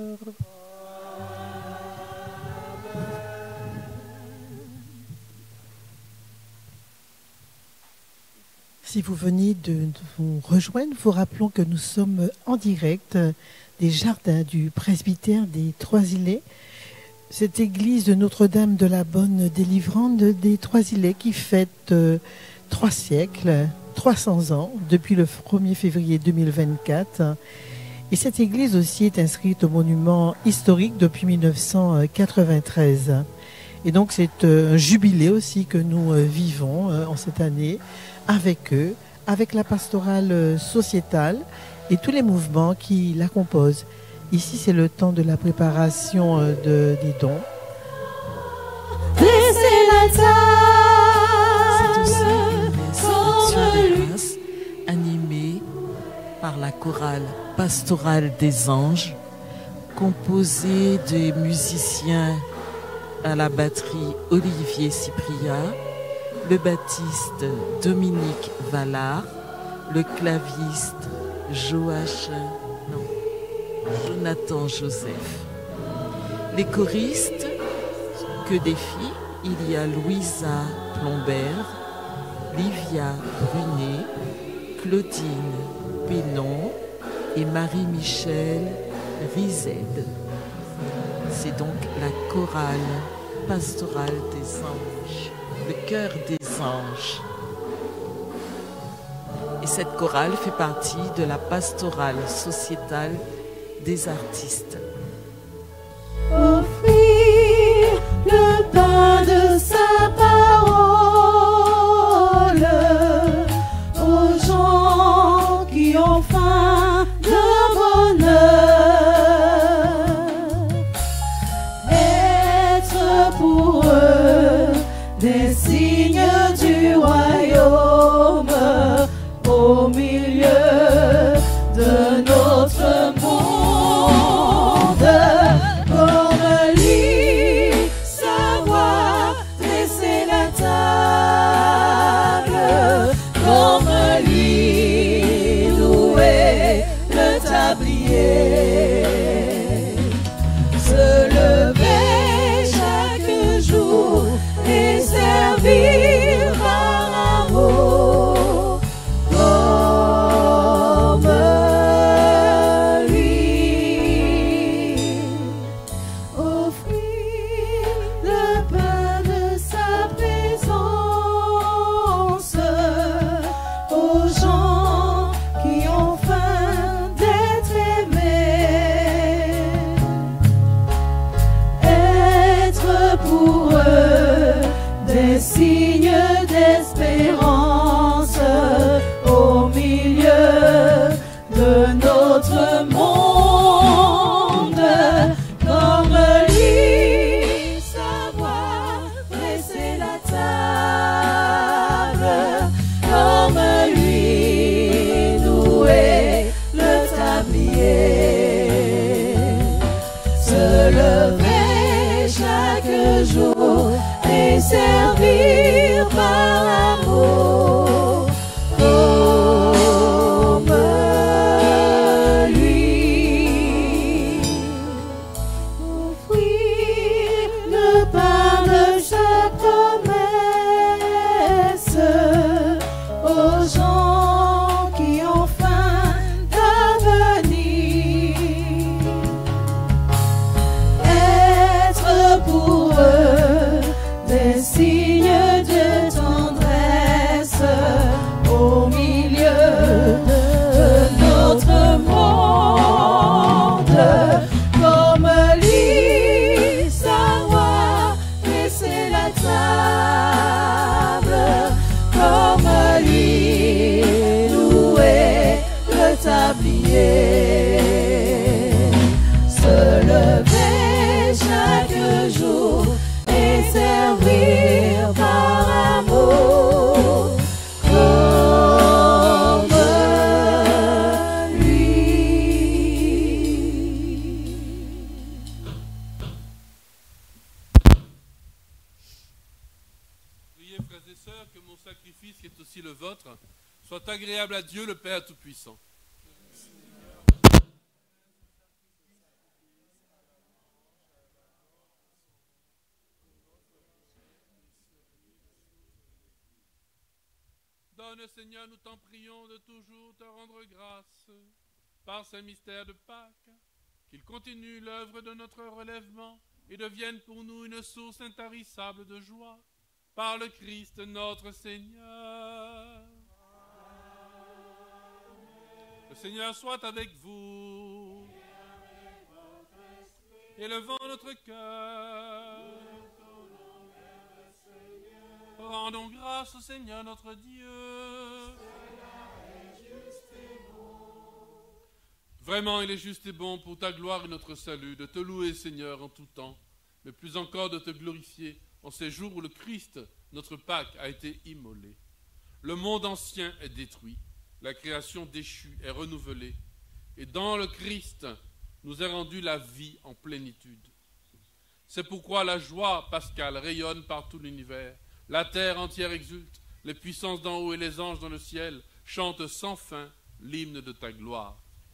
Si vous venez de vous rejoindre, vous rappelons que nous sommes en direct des jardins du presbytère des Trois-Îlets, cette église de Notre-Dame de la Bonne Délivrante des Trois-Îlets qui fête euh, trois siècles, trois cents ans, depuis le premier février deux mille vingt-quatre. Et cette église aussi est inscrite au monument historique depuis mille neuf cent quatre-vingt-treize. Et donc c'est euh, un jubilé aussi que nous euh, vivons euh, en cette année, avec eux, avec la pastorale sociétale et tous les mouvements qui la composent. Ici, c'est le temps de la préparation de, des dons. C'est aussi une messe de grâce animée par la chorale pastorale des anges, composée des musiciens à la batterie Olivier Cypria, le baptiste Dominique Vallard, le claviste Joach, non, Jonathan Joseph. Les choristes, que des filles, il y a Louisa Plombert, Livia Brunet, Claudine Pénon et Marie-Michel Rized. C'est donc la chorale pastorale des anges, le chœur des anges. Et cette chorale fait partie de la pastorale sociétale des artistes. Offrir le pain de sa parole aux gens qui ont faim de bonheur. Être pour eux des signes du royaume au milieu de notre monde. Comme lui, savoir dresser la table. Comme lui, louer le tablier. Se lever chaque jour et servir signes d'espérance au milieu de notre monde, comme lui savoir dresser la table, comme lui nouer le tablier, se lever chaque jour et servir par amour comme lui. Offrir le pain de sa promesse aux gens qui ont faim d'avenir. Être pour eux des signes de tendresse au milieu de notre monde, comme lui savoir dresser la table, comme lui louer le tablier, se lever chaque jour et servir par amour comme lui. Priez, frères et sœurs, que mon sacrifice, qui est aussi le vôtre, soit agréable à Dieu le Père Tout-Puissant. Donne, Seigneur, nous t'en prions de toujours te rendre grâce par ces mystères de Pâques, qu'il continue l'œuvre de notre relèvement et devienne pour nous une source intarissable de joie. Par le Christ notre Seigneur. Le Seigneur soit avec vous. Élevons notre cœur. Rendons grâce au Seigneur notre Dieu. Vraiment, il est juste et bon pour ta gloire et notre salut de te louer, Seigneur, en tout temps, mais plus encore de te glorifier en ces jours où le Christ, notre Pâque, a été immolé. Le monde ancien est détruit, la création déchue est renouvelée, et dans le Christ nous est rendue la vie en plénitude. C'est pourquoi la joie pascale rayonne par tout l'univers. La terre entière exulte, les puissances d'en haut et les anges dans le ciel chantent sans fin l'hymne de ta gloire.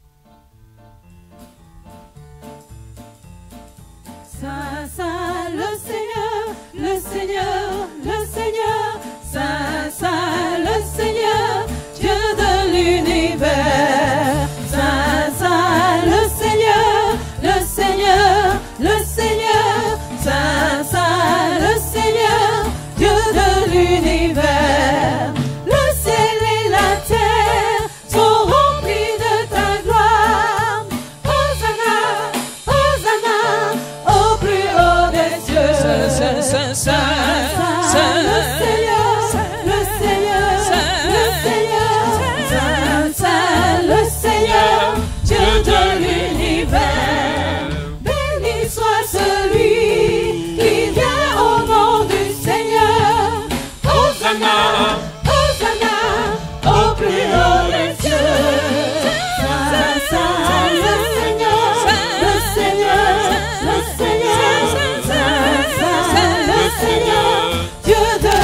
Saint, Saint, le Seigneur, le Seigneur, le Seigneur, Saint, Saint, le Seigneur, Dieu de l'univers. Saint, Saint, le Seigneur, le Seigneur, le Seigneur, Saint, Saint, le Seigneur, Dieu de l'univers. Le ciel et la terre sont remplis de ta gloire. Hosanna, Hosanna, au plus haut des cieux. Saint, Saint, Saint, Saint, Saint, le Seigneur, le Seigneur, le Seigneur, Saint, Saint, le Seigneur, Dieu de l'univers. Béni soit celui qui vient au nom du Seigneur. Hosanna, Hosanna, au plus haut des cieux. Saint, Saint, le Seigneur, le Seigneur, le Seigneur, Saint, Saint, le Seigneur, Dieu de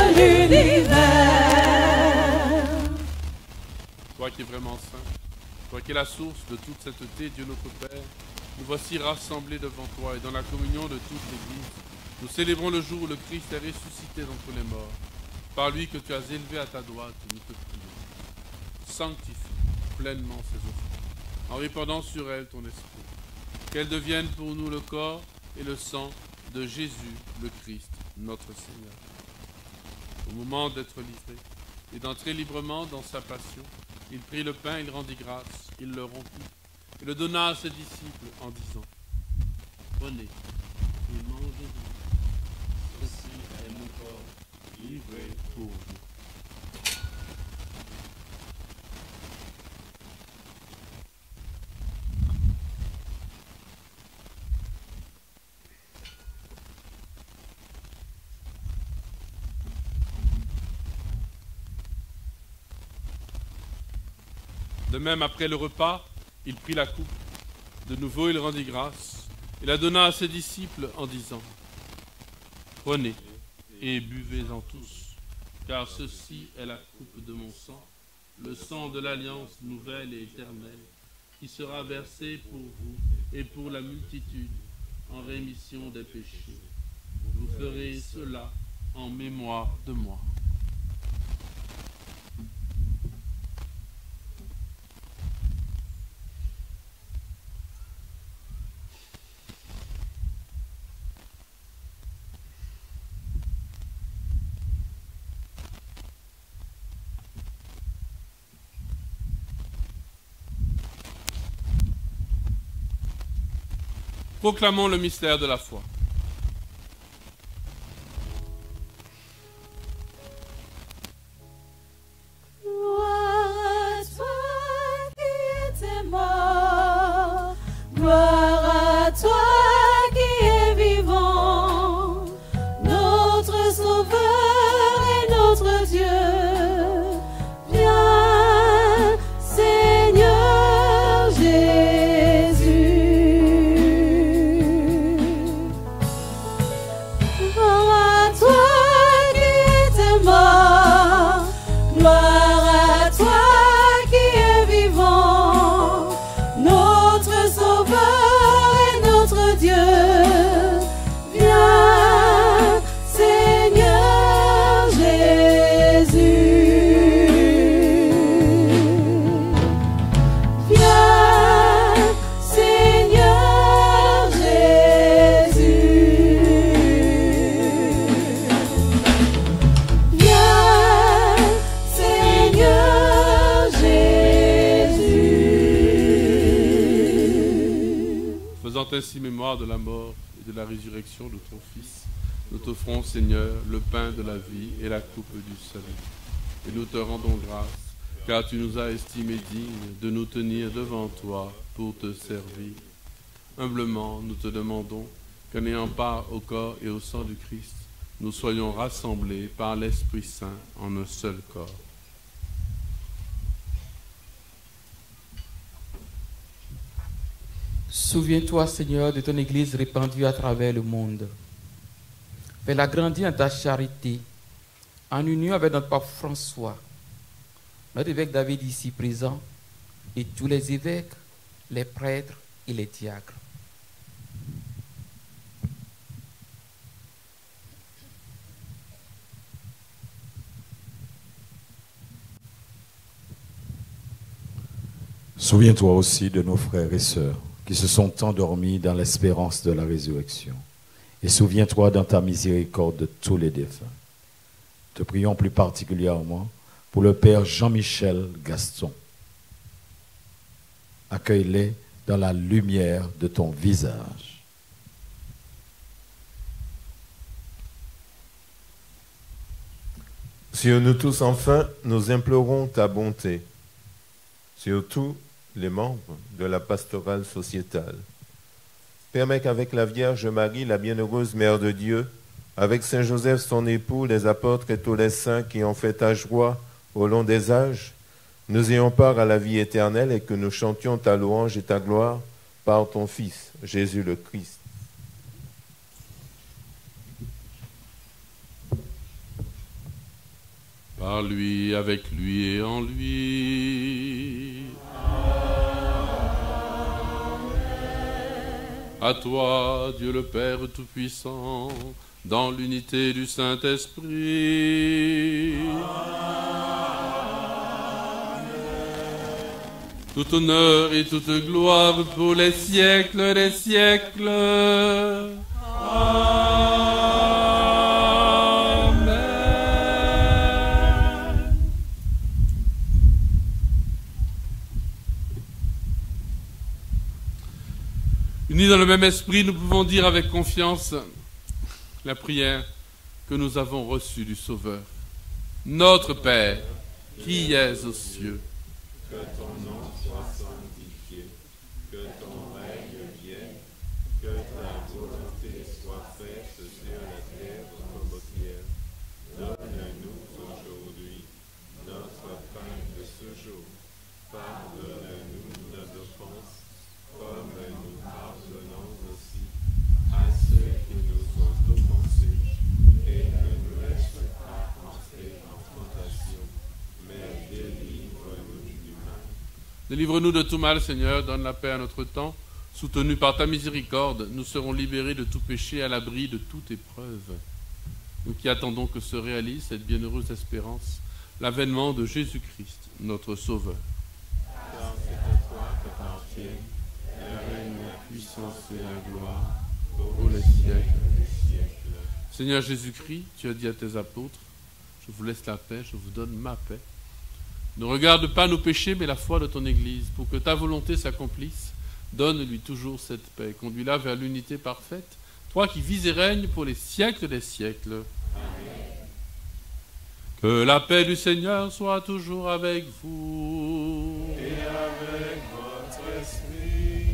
l'univers. Toi qui es vraiment saint, toi qui es la source de toute sainteté, Dieu notre Père, nous voici rassemblés devant toi et dans la communion de toute l'Église. Nous célébrons le jour où le Christ est ressuscité d'entre les morts. Par lui que tu as élevé à ta droite, nous te prions. Sanctifie pleinement ces offrandes, en répandant sur elles ton esprit. Qu'elles deviennent pour nous le corps et le sang de Jésus, le Christ, notre Seigneur. Au moment d'être livré et d'entrer librement dans sa passion, il prit le pain, il rendit grâce, il le rompit et le donna à ses disciples en disant : Prenez et mangez-en. Ceci est mon corps livré prie pour vous. De même, après le repas, il prit la coupe. De nouveau, il rendit grâce. Il la donna à ses disciples en disant, « Prenez et buvez-en tous, car ceci est la coupe de mon sang, le sang de l'alliance nouvelle et éternelle, qui sera versé pour vous et pour la multitude en rémission des péchés. Vous ferez cela en mémoire de moi. » Proclamons le mystère de la foi. Gloire à toi qui étais mort, gloire à toi qui es vivant, notre Sauveur et notre Dieu. Viens, Seigneur Jésus. Gloire à toi qui étais mort, gloire à toi qui es vivant, notre Sauveur et notre Dieu. Viens, Seigneur Jésus. Viens, Seigneur Jésus. Viens, Seigneur Jésus. Faisant ainsi mémoire de la mort et de la résurrection de ton Fils, nous t'offrons, Seigneur, le pain de la vie et la coupe du salut. Et nous te rendons grâce, car tu nous as estimés dignes de nous tenir devant toi pour te servir. Humblement, nous te demandons qu'en ayant part au corps et au sang du Christ, nous soyons rassemblés par l'Esprit Saint en un seul corps. Souviens-toi, Seigneur, de ton Église répandue à travers le monde. Fais-la grandir en ta charité, en union avec notre pape François, notre évêque David ici présent, et tous les évêques, les prêtres et les diacres. Souviens-toi aussi de nos frères et sœurs qui se sont endormis dans l'espérance de la résurrection. Et souviens-toi dans ta miséricorde de tous les défunts. Te prions plus particulièrement pour le Père Jean-Michel Gaston. Accueille-les dans la lumière de ton visage. Sur nous tous, enfin, nous implorons ta bonté. Surtout les membres de la pastorale sociétale. Permets qu'avec la Vierge Marie, la bienheureuse Mère de Dieu, avec Saint Joseph son époux, les apôtres et tous les saints qui ont fait ta joie au long des âges, nous ayons part à la vie éternelle et que nous chantions ta louange et ta gloire par ton Fils, Jésus le Christ. Par lui, avec lui et en lui. À toi, Dieu le Père Tout-Puissant, dans l'unité du Saint-Esprit. Tout honneur et toute gloire pour les siècles des siècles. Amen. Unis dans le même esprit, nous pouvons dire avec confiance la prière que nous avons reçue du Sauveur. Notre Père, qui es aux cieux, que ton nom soit sanctifié, que ton règne vienne, que ta volonté soit faite sur la terre comme au ciel. Donne-nous aujourd'hui notre pain de ce jour. Pardonne-nous nos offenses, comme nous pardonnons aussi à ceux qui nous ont offensés. Et ne nous laisse pas entrer en tentation, mais délivre-nous du mal. Délivre-nous de tout mal, Seigneur, donne la paix à notre temps. Soutenus par ta miséricorde, nous serons libérés de tout péché, à l'abri de toute épreuve. Nous qui attendons que se réalise cette bienheureuse espérance, l'avènement de Jésus-Christ, notre Sauveur. Car c'est à toi qu'appartiennent la règne, la puissance et la gloire pour les siècles des siècles. Seigneur Jésus-Christ, tu as dit à tes apôtres, je vous laisse la paix, je vous donne ma paix. Ne regarde pas nos péchés, mais la foi de ton Église. Pour que ta volonté s'accomplisse, donne-lui toujours cette paix. Conduis-la vers l'unité parfaite, toi qui vis et règnes pour les siècles des siècles. Amen. Que la paix du Seigneur soit toujours avec vous. Et avec votre esprit.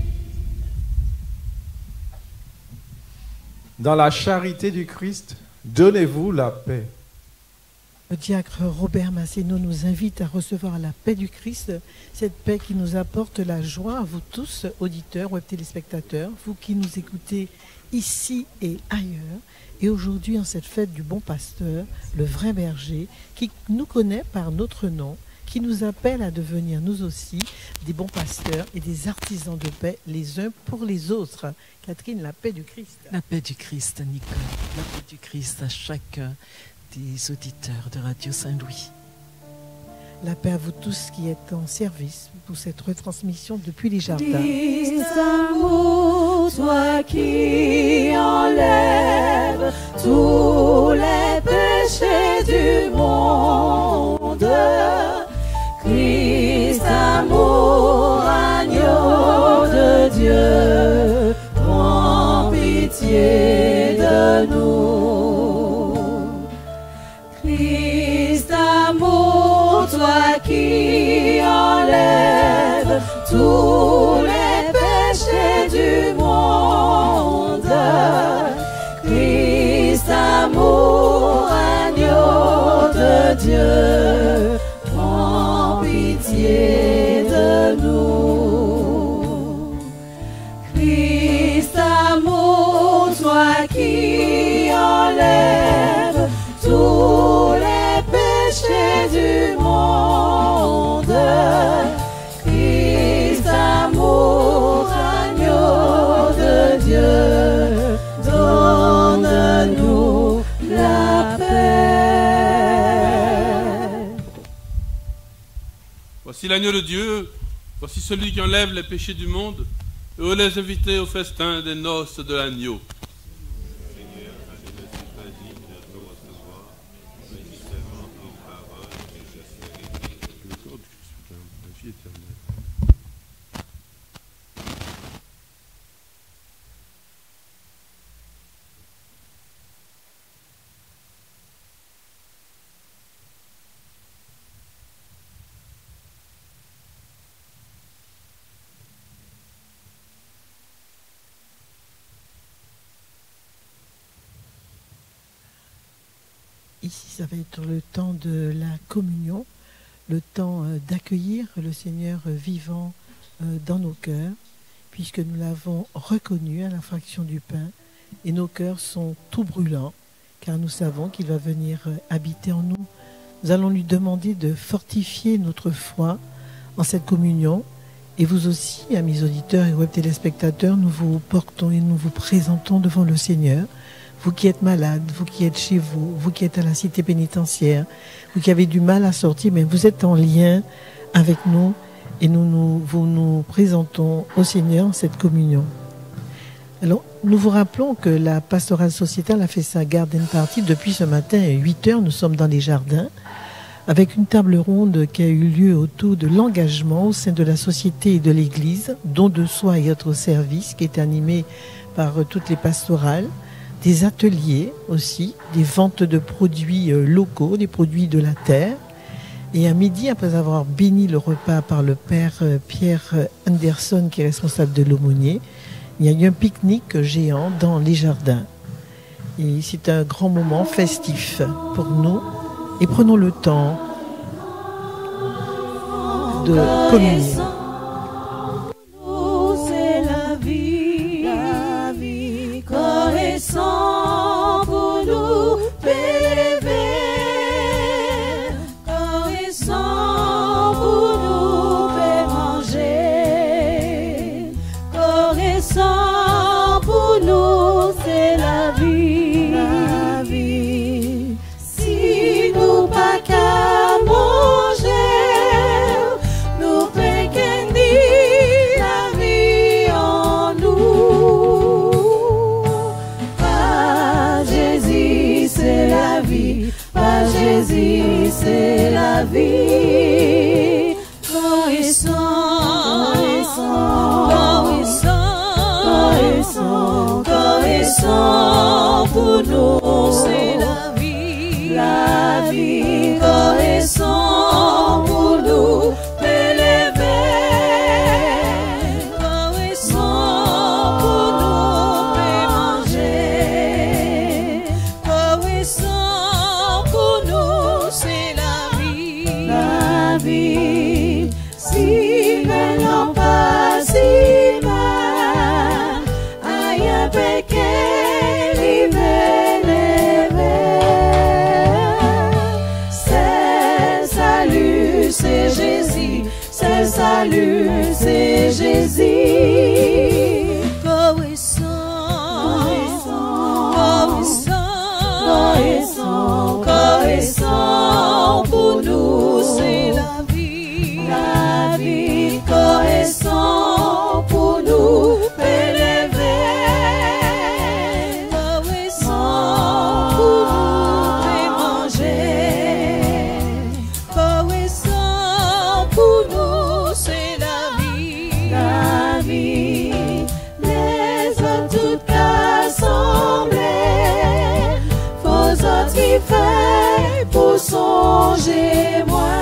Dans la charité du Christ, donnez-vous la paix. Le diacre Robert Masséno nous invite à recevoir la paix du Christ, cette paix qui nous apporte la joie à vous tous, auditeurs, web téléspectateurs, vous qui nous écoutez ici et ailleurs. Et aujourd'hui, en cette fête du bon pasteur, le vrai berger, qui nous connaît par notre nom, qui nous appelle à devenir nous aussi des bons pasteurs et des artisans de paix les uns pour les autres. Catherine, la paix du Christ. La paix du Christ, Nicole. La paix du Christ à chacun des auditeurs de Radio Saint-Louis. La paix à vous tous qui êtes en service pour cette retransmission depuis les jardins. Christ amour, toi qui enlèves tous les péchés du monde. Christ amour, agneau de Dieu, prends pitié de nous. Christ amour, toi qui enlèves tous les péchés du monde. Christ amour, agneau de Dieu, prends pitié de nous. Christ amour, toi qui enlèves tous les péchés du monde. Christ amour, agneau de Dieu, donne-nous la paix. Voici l'agneau de Dieu, voici celui qui enlève les péchés du monde. Heureux les invités au festin des noces de l'agneau. Seigneur, je ne suis pas digne de te recevoir, mais dis seulement une parole et je serai guéri. Le corps du Christ, la vie éternelle. Ici, ça va être le temps de la communion, le temps euh, d'accueillir le Seigneur euh, vivant euh, dans nos cœurs, puisque nous l'avons reconnu à la fraction du pain, et nos cœurs sont tout brûlants, car nous savons qu'il va venir euh, habiter en nous. Nous allons lui demander de fortifier notre foi en cette communion, et vous aussi, amis auditeurs et web téléspectateurs, nous vous portons et nous vous présentons devant le Seigneur. Vous qui êtes malade, vous qui êtes chez vous, vous qui êtes à la cité pénitentiaire, vous qui avez du mal à sortir, mais vous êtes en lien avec nous et nous, nous vous nous présentons au Seigneur cette communion. Alors, nous vous rappelons que la pastorale sociétale a fait sa garden party depuis ce matin à huit heures. Nous sommes dans les jardins avec une table ronde qui a eu lieu autour de l'engagement au sein de la société et de l'Église, don de soi et autres services, qui est animé par toutes les pastorales. des ateliers aussi, des ventes de produits euh, locaux, des produits de la terre. Et à midi, après avoir béni le repas par le père euh, Pierre Anderson, qui est responsable de l'aumônier, il y a eu un pique-nique géant dans les jardins. Et c'est un grand moment festif pour nous. Et prenons le temps de communier. C'est la vie, la vie, corps et sang pour nous prélever, corps et sang pour nous faire manger, corps et sang pour nous c'est la vie, la vie. Si nous pas qu'à manger, nous péquons la vie en nous. Pas Jésus, c'est la vie. Pas Jésus, c'est la vie. Corps et sang, corps et sang, corps et sang, corps et sang pour nous, c'est la vie, la vie. Corps et sang pour nous. Salut, c'est Jésus. Corps et sang, corps et sang, corps et sang, corps et sang pour nous, c'est la vie, la vie. Corps et sang pour nous élever, corps et sang pour nous faire manger, corps et sang pour nous c'est la vie, la vie. Les autres toutes assemblées, vos autres qui fait pour songer moi,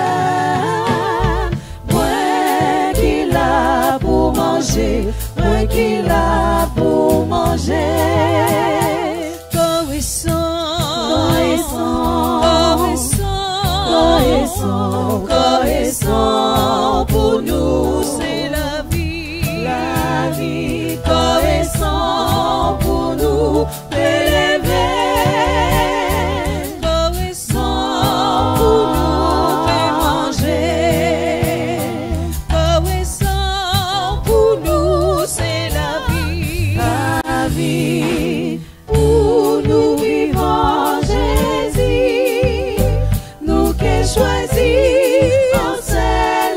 moi qui l'a pour manger, moi qui l'a pour manger. Corps et sang, corps et sang, corps et sang, corps et sang, corps et sang pour nous c'est la vie, la vie. Corps et sang pour nous élever, corps et sang pour nous faire manger, corps et sang pour nous c'est la vie, la vie. Pour nous vivons Jésus, nous qui choisissons en c'est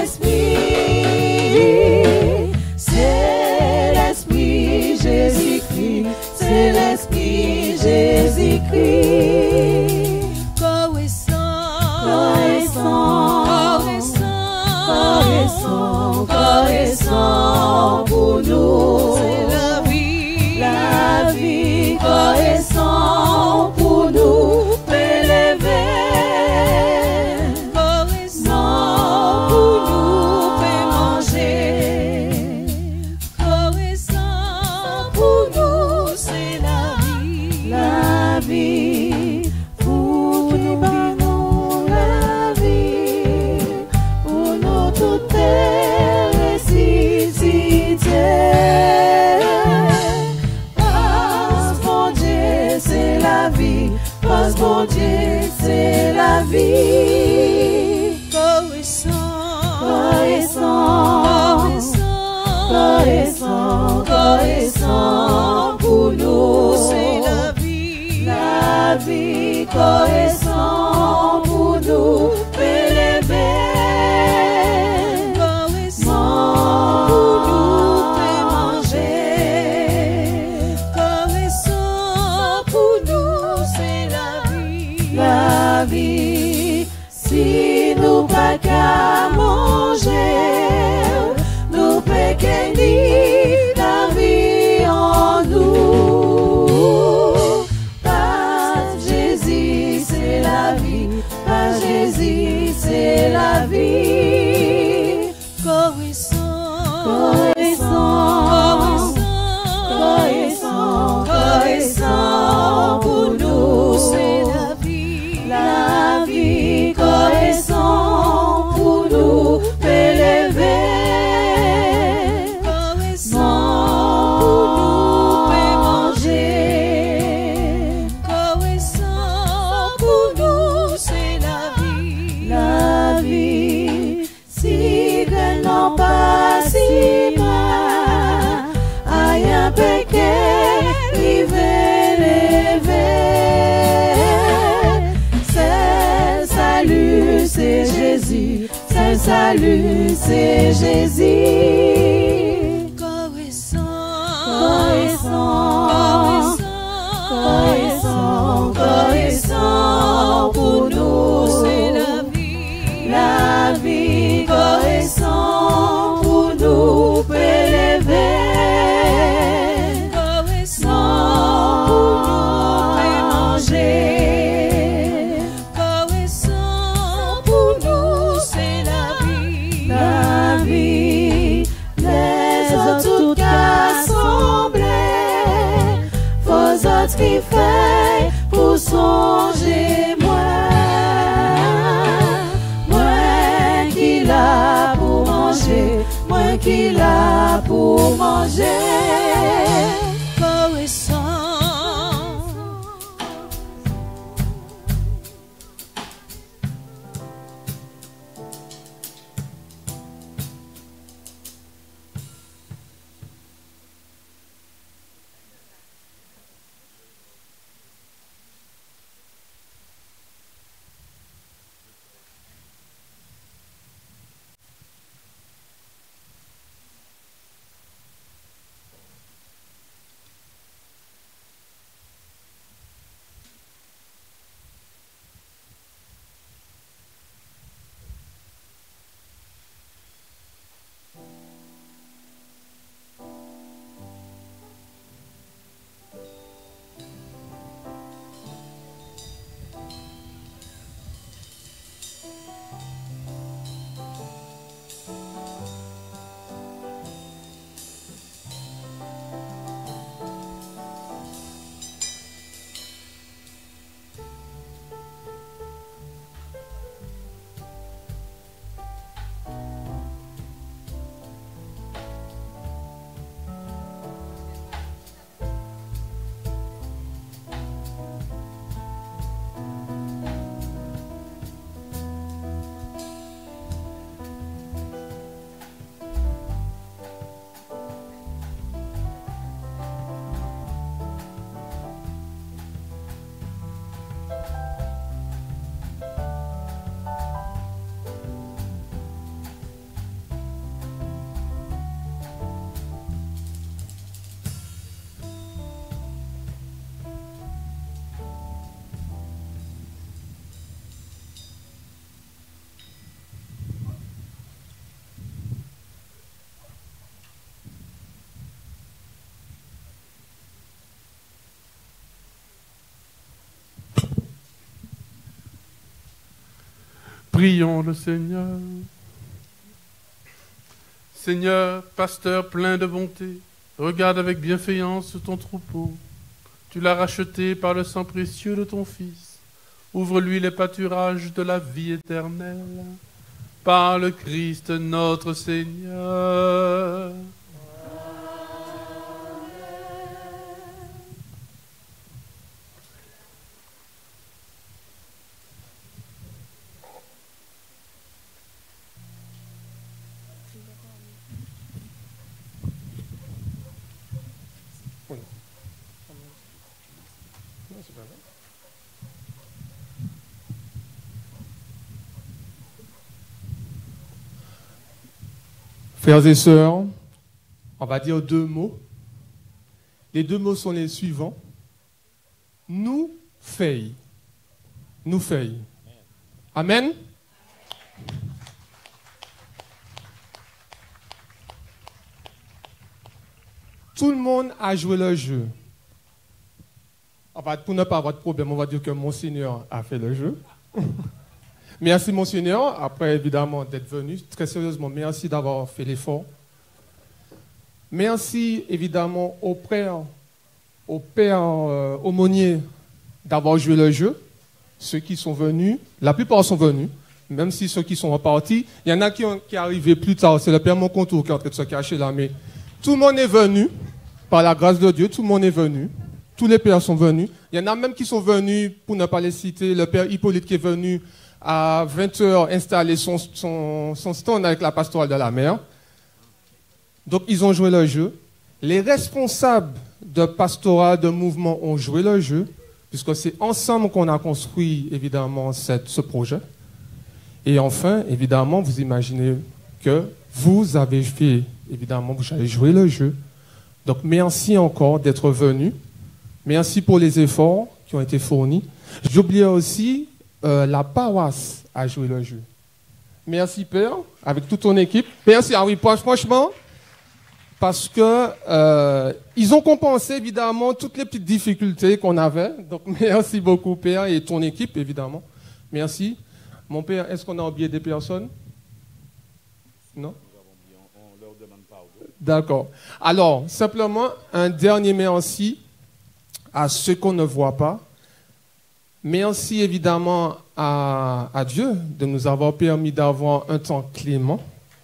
l'esprit, c'est l'esprit Jésus-Christ, c'est l'esprit Jésus-Christ. Corps et sang, corps et sang, corps et sang, corps et sang, corps et sang pour nous c'est la vie, la vie. Corps et sang pour nous élever, corps et sang pour nous faire manger, corps et sang pour nous c'est la vie, la vie. Pour nous vivons la vie, pour nous toutes ressusciter. Parce mon Dieu c'est la vie, parce mon Dieu c'est la vie. Corps et sang, corps et sang, corps et sang, corps et sang pour nous c'est la vie, la vie. Corps et sang pour nous élever, corps et sang pour nous faire manger, corps et sang pour nous c'est la vie, la vie. Si nous pas qu'à manger, nous péquons la vie en nous. par Jésus, c'est la vie. Corrissant, corrissant, corrissant, corrissant, pour nous, c'est la vie. La vie, corrissant, pour nous, élever. Corrissant, pour nous, manger. Corrissant, pour nous, c'est la vie. La vie, si que non pas si mal, aïe un péché, il veut lever. C'est le salut, c'est Jésus. C'est le salut, c'est Jésus. Corrissant, corrissant, corrissant, pour nous, c'est la vie. La vie, corrissant, pour nous, élever. Corrissant, pour nous, manger. Corrissant, pour nous, c'est la vie. La vie, les autres cas semblés, vos autres qui fait pour songer moi. Moi qui l'a pour manger, moi qui l'a pour manger. Corrissant. Prions le Seigneur. Seigneur, pasteur plein de bonté, regarde avec bienveillance ton troupeau. Tu l'as racheté par le sang précieux de ton Fils. Ouvre-lui les pâturages de la vie éternelle. Par le Christ notre Seigneur. Frères et sœurs, on va dire deux mots. Les deux mots sont les suivants. Nous feuilles. Nous feuilles. Amen. Tout le monde a joué le jeu. On va, pour ne pas avoir de problème, on va dire que Monseigneur a fait le jeu. Merci, Monseigneur. Après, évidemment, d'être venu. Très sérieusement, merci d'avoir fait l'effort. Merci, évidemment, au père, au père euh, aumônier d'avoir joué le jeu. Ceux qui sont venus, la plupart sont venus, même si ceux qui sont repartis, il y en a qui sont arrivés plus tard. C'est le père Moncontour qui est en train de se cacher là, mais tout le monde est venu, par la grâce de Dieu, tout le monde est venu. Tous les pères sont venus. Il y en a même qui sont venus, pour ne pas les citer, le père Hippolyte qui est venu à vingt heures installer son, son, son stand avec la pastorale de la mer. Donc, ils ont joué le jeu. Les responsables de pastoral, de mouvement ont joué le jeu, puisque c'est ensemble qu'on a construit, évidemment, cette, ce projet. Et enfin, évidemment, vous imaginez que vous avez fait, évidemment, vous avez joué le jeu. Donc, merci encore d'être venus. Merci pour les efforts qui ont été fournis. J'oubliais aussi, euh, la paroisse a joué le jeu. Merci, Père, avec toute ton équipe. Merci, ah oui, franchement, parce que euh, ils ont compensé, évidemment, toutes les petites difficultés qu'on avait. Donc, merci beaucoup, Père, et ton équipe, évidemment. Merci. Mon Père, est-ce qu'on a oublié des personnes? Non? On leur demande pardon. D'accord. Alors, simplement, un dernier merci à ceux qu'on ne voit pas. Merci évidemment à, à Dieu de nous avoir permis d'avoir un temps clément.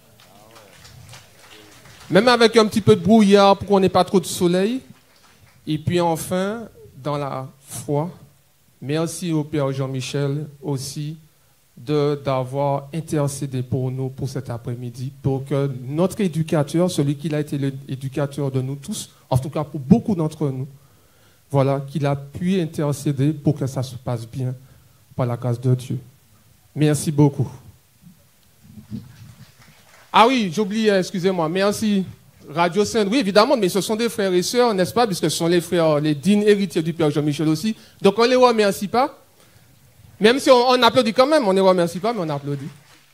Même avec un petit peu de brouillard pour qu'on n'ait pas trop de soleil. Et puis enfin, dans la foi, merci au Père Jean-Michel aussi de, d'avoir intercédé pour nous pour cet après-midi, pour que notre éducateur, celui qui a été l'éducateur de nous tous, en tout cas pour beaucoup d'entre nous, voilà, qu'il a pu intercéder pour que ça se passe bien par la grâce de Dieu. Merci beaucoup. Ah oui, j'oubliais, excusez-moi. Merci, Radio Sainte. Oui, évidemment, mais ce sont des frères et sœurs, n'est-ce pas, puisque ce sont les frères, les dignes héritiers du Père Jean-Michel aussi. Donc on ne les remercie pas. Même si on, on applaudit quand même, on ne les remercie pas, mais on applaudit.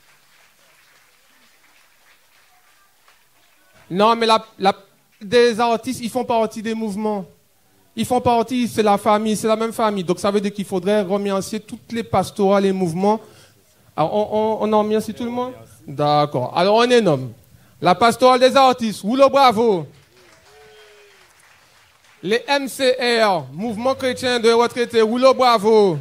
Non, mais la, la, des artistes, ils font partie des mouvements. Ils font partie, c'est la famille, c'est la même famille. Donc ça veut dire qu'il faudrait remercier toutes les pastorales et mouvements. Alors, on, on, on en remercie tout le monde? D'accord. Alors on est nomme. La pastorale des artistes, Rouleau Bravo. Les M C R, Mouvement chrétien de retraités, Rouleau Bravo.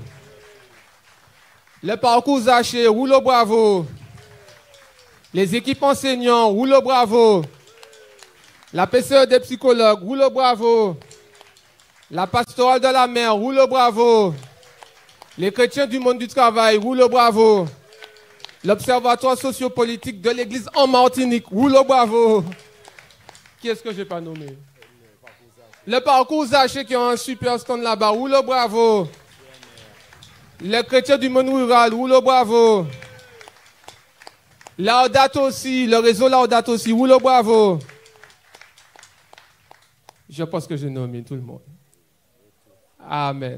Le parcours Zaché, Rouleau Bravo. Les équipes enseignants, Rouleau Bravo. La P C E des psychologues, Rouleau Bravo. La pastorale de la mer, Rouleau Bravo. Les chrétiens du monde du travail, Rouleau Bravo. L'Observatoire sociopolitique de l'Église en Martinique, Rouleau Bravo. Qui est-ce que je n'ai pas nommé? Le parcours Zaché qui a un super stand là-bas, Rouleau Bravo. Les chrétiens du monde rural, Rouleau Bravo. Laudato aussi, le réseau Laudato aussi, Rouleau Bravo. Je pense que j'ai nommé tout le monde. Amen.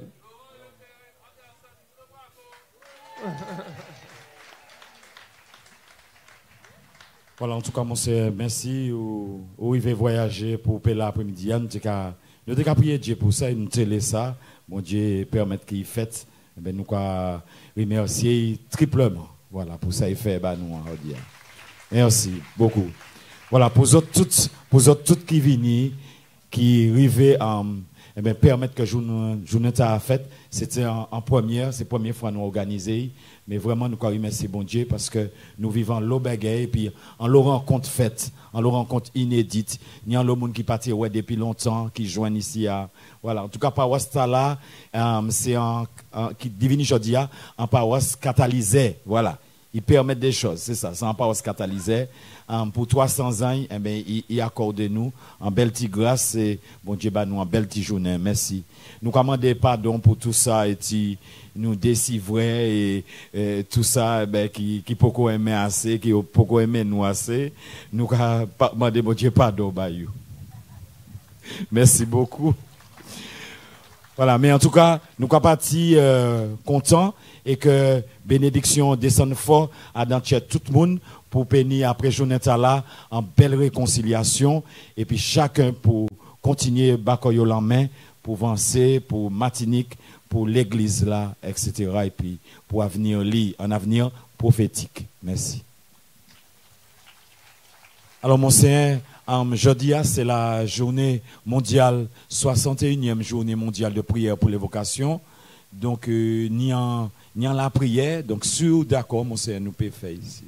Voilà, en tout cas, monsieur, merci. Où vous avez voyager pour payer l'après-midi. Nous avons prié Dieu pour ça, nous avons ça. Bon Dieu permettre qu'il fasse. Ben, nous avons remercier triplement. Voilà, pour ça, il fait. Ben, nous, merci beaucoup. Voilà, pour vous toutes, pour vous toutes qui viennent, qui arrivent à eh bien, permettre que journée journée à fête, c'était en, en première, c'est la première fois nous organisé, mais vraiment nous remercions bon Dieu parce que nous vivons l'obégué et puis en leur rencontre faite, en leur rencontre inédite, il y a le monde qui partit ouais depuis longtemps, qui joignent ici à voilà, en tout cas paroisse là, um, c'est en, en qui divine aujourd'hui en paroisse catalysée, voilà. Ils permettent des choses, c'est ça, c'est en paroisse catalysée. Um, pour trois cents ans, eh bien, il, il accorde nous en belle petite grâce et bon Dieu, bah, nous en belle petite journée. Merci. Nous commandons pardon pour tout ça et qui nous décivrer et, et tout ça, eh bien, qui, qui beaucoup aimer assez, qui beaucoup aimer nous assez. Nous commandons bon Dieu pardon, bah, you. Merci beaucoup. Voilà, mais en tout cas, nous sommes partis euh, contents et que bénédiction descende fort à dans tout le monde pour bénir après journée là en belle réconciliation et puis chacun pour continuer bakoyo en main pour avancer pour Martinique pour l'église là, et cetera. Et puis pour avenir, un avenir prophétique. Merci. Alors, mon Seigneur, um, jeudi, c'est la journée mondiale, soixante et unième journée mondiale de prière pour les vocations. Donc, euh, ni, en, ni en la prière. Donc, si vous d'accord, mon Seigneur, nous pouvons faire ici.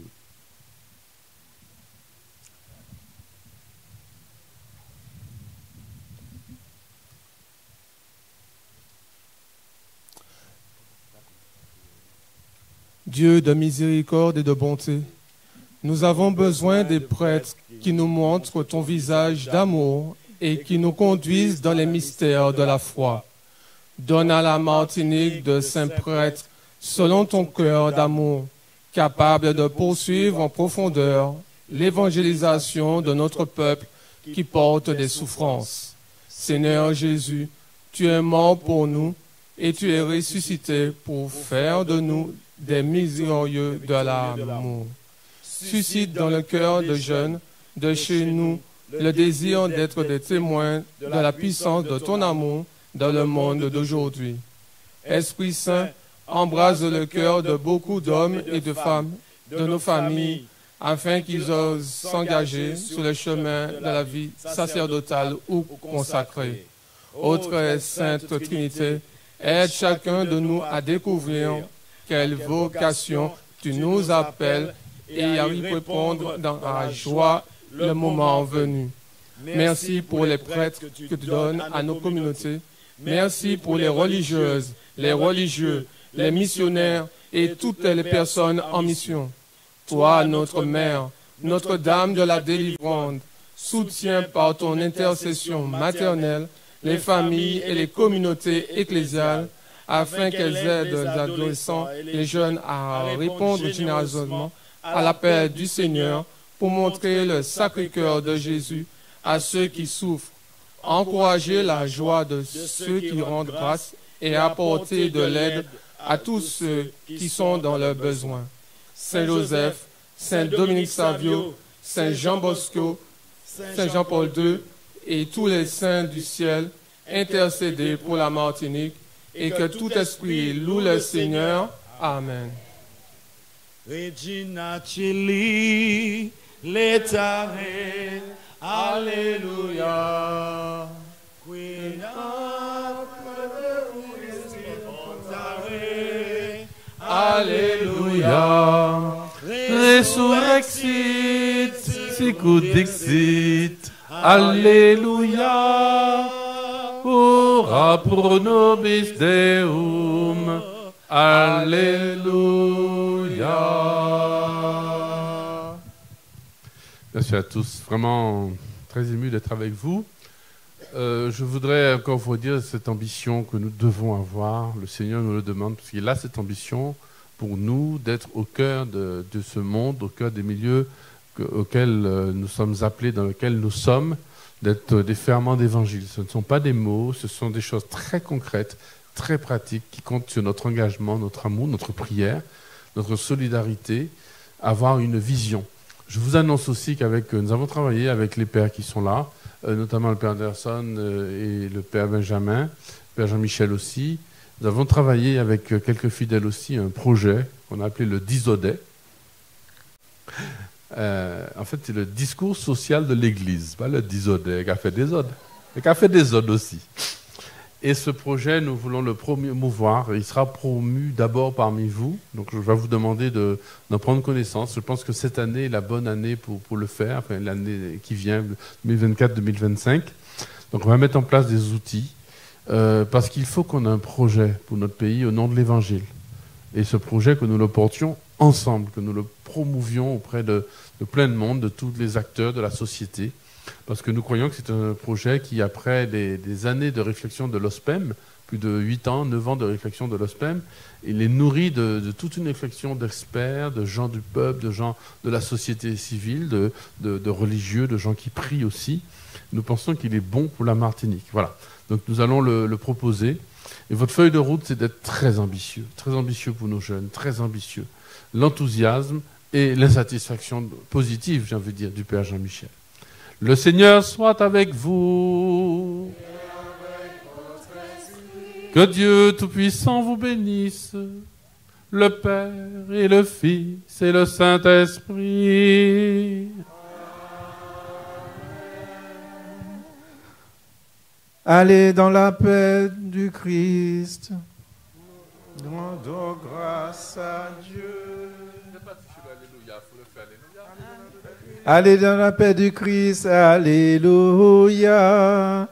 Dieu de miséricorde et de bonté, nous avons besoin des prêtres qui nous montrent ton visage d'amour et qui nous conduisent dans les mystères de la foi. Donne à la Martinique de saints prêtres selon ton cœur d'amour, capables de poursuivre en profondeur l'évangélisation de notre peuple qui porte des souffrances. Seigneur Jésus, tu es mort pour nous et tu es ressuscité pour faire de nous des misérieux de l'amour. Suscite dans le cœur de jeunes de chez nous le désir d'être des témoins de la puissance de ton amour dans le monde d'aujourd'hui. Esprit Saint, embrase le cœur de beaucoup d'hommes et de femmes de nos familles afin qu'ils osent s'engager sur le chemin de la vie sacerdotale ou consacrée. Ô très sainte Trinité, aide chacun de nous à découvrir quelle vocation tu nous appelles et à y répondre dans la joie le moment venu. Merci pour les prêtres que tu donnes à nos communautés. Merci pour les religieuses, les religieux, les missionnaires et toutes les personnes en mission. Toi, notre Mère, Notre-Dame de la délivrance, soutiens par ton intercession maternelle les familles et les communautés ecclésiales afin qu'elles aident les adolescents et les jeunes à répondre généreusement à l'appel du Seigneur pour montrer le Sacré-Cœur de Jésus à ceux qui souffrent, encourager la joie de ceux qui rendent grâce et apporter de l'aide à tous ceux qui sont dans le besoin. Saint Joseph, Saint Dominique Savio, Saint Jean Bosco, Saint Jean-Paul deux et tous les saints du ciel, intercédez pour la Martinique et que tout esprit loue le Seigneur. Amen. Regina Chili, letare, Alléluia. Queen of Alléluia. Resurrexit, sicut dixit. Alléluia. Ora pro nobis Deum. Alléluia. Merci à tous. Vraiment très ému d'être avec vous. Euh, je voudrais encore vous dire cette ambition que nous devons avoir. Le Seigneur nous le demande parce qu'il a cette ambition pour nous d'être au cœur de, de ce monde, au cœur des milieux que, auxquels euh, nous sommes appelés, dans lesquels nous sommes, d'être des ferments d'évangile. Ce ne sont pas des mots, ce sont des choses très concrètes, très pratiques, qui comptent sur notre engagement, notre amour, notre prière, notre solidarité, avoir une vision. Je vous annonce aussi qu'avec nous avons travaillé avec les pères qui sont là, euh, notamment le père Anderson euh, et le père Benjamin, le père Jean-Michel aussi. Nous avons travaillé avec euh, quelques fidèles aussi un projet qu'on a appelé le Disodet. Euh, en fait, c'est le discours social de l'Église, pas le Disodet qui a fait des odes, mais qui a fait des odes aussi. Et ce projet, nous voulons le promouvoir. Il sera promu d'abord parmi vous. Donc, je vais vous demander de, d'en prendre connaissance. Je pense que cette année est la bonne année pour, pour le faire, enfin, l'année qui vient, deux mille vingt-quatre deux mille vingt-cinq. Donc, on va mettre en place des outils euh, parce qu'il faut qu'on ait un projet pour notre pays au nom de l'Évangile. Et ce projet, que nous le portions ensemble, que nous le promouvions auprès de, de plein de monde, de tous les acteurs de la société. Parce que nous croyons que c'est un projet qui, après des, des années de réflexion de l'O S P E M, plus de huit ans, neuf ans de réflexion de l'O S P E M, il est nourri de, de toute une réflexion d'experts, de gens du peuple, de gens de la société civile, de, de, de religieux, de gens qui prient aussi. Nous pensons qu'il est bon pour la Martinique. Voilà. Donc nous allons le, le proposer. Et votre feuille de route, c'est d'être très ambitieux, très ambitieux pour nos jeunes, très ambitieux. L'enthousiasme et l'insatisfaction positive, j'ai envie de dire, du Père Jean-Michel. Le Seigneur soit avec vous. Que Dieu Tout-Puissant vous bénisse, le Père et le Fils et le Saint-Esprit. Allez dans la paix du Christ. Rendons grâce à Dieu. Allez dans la paix du Christ. Alléluia.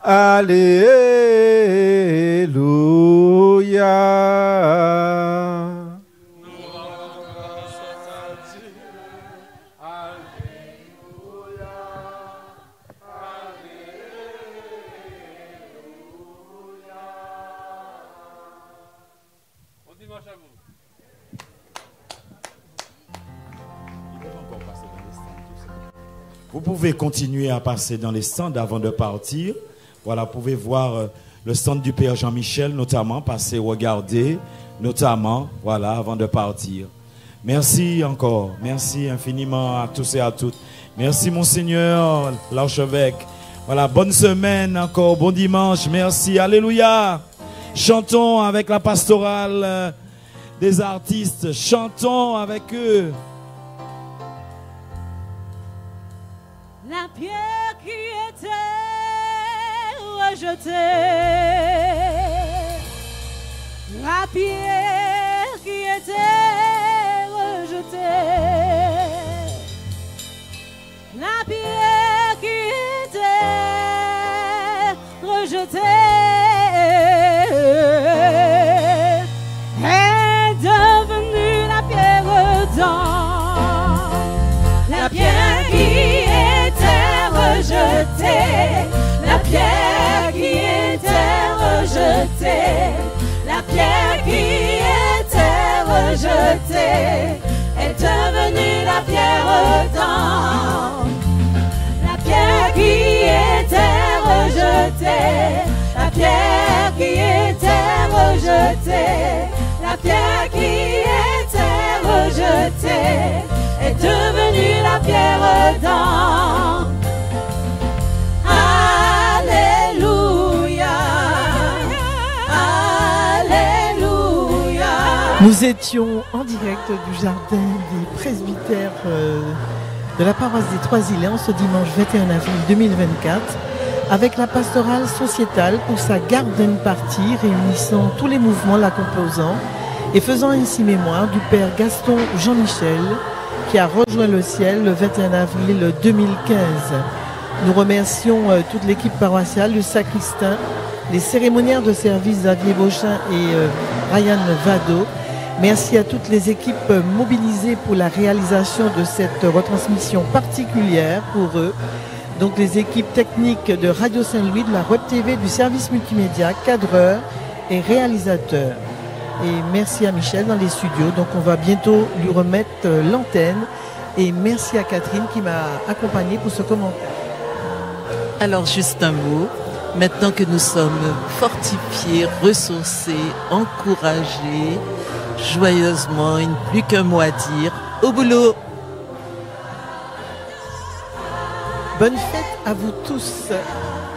Alléluia. Vous pouvez continuer à passer dans les stands avant de partir. Voilà, vous pouvez voir euh, le stand du Père Jean-Michel, notamment, passer regarder, notamment, voilà, avant de partir. Merci encore. Merci infiniment à tous et à toutes. Merci, Monseigneur, l'archevêque. Voilà, bonne semaine encore, bon dimanche. Merci, alléluia. Chantons avec la pastorale euh, des artistes. Chantons avec eux. La pierre qui était rejetée, la pierre qui était rejetée, la pierre qui était rejetée est devenue la pierre d'or. La pierre qui rejetée, la pierre qui était rejetée, la pierre qui était rejetée est devenue la pierre d'or. La pierre qui était rejetée, la pierre qui était rejetée, la pierre qui était rejetée est devenue la pierre d'or. Nous étions en direct du jardin des presbytères euh, de la paroisse des Trois-Îlets en ce dimanche vingt et un avril deux mille vingt-quatre avec la pastorale sociétale pour sa garden party réunissant tous les mouvements la composant et faisant ainsi mémoire du Père Gaston Jean-Michel qui a rejoint le ciel le vingt et un avril deux mille quinze. Nous remercions euh, toute l'équipe paroissiale, le sacristain, les cérémoniaires de service Xavier Beauchamp et euh, Ryan Vado. Merci à toutes les équipes mobilisées pour la réalisation de cette retransmission particulière pour eux. Donc les équipes techniques de Radio Saint-Louis, de la Web T V, du service multimédia, cadreurs et réalisateurs. Et merci à Michel dans les studios. Donc on va bientôt lui remettre l'antenne. Et merci à Catherine qui m'a accompagnée pour ce commentaire. Alors juste un mot. Maintenant que nous sommes fortifiés, ressourcés, encouragés, joyeusement, il n'y a plus qu'un mot à dire. Au boulot! Bonne fête à vous tous!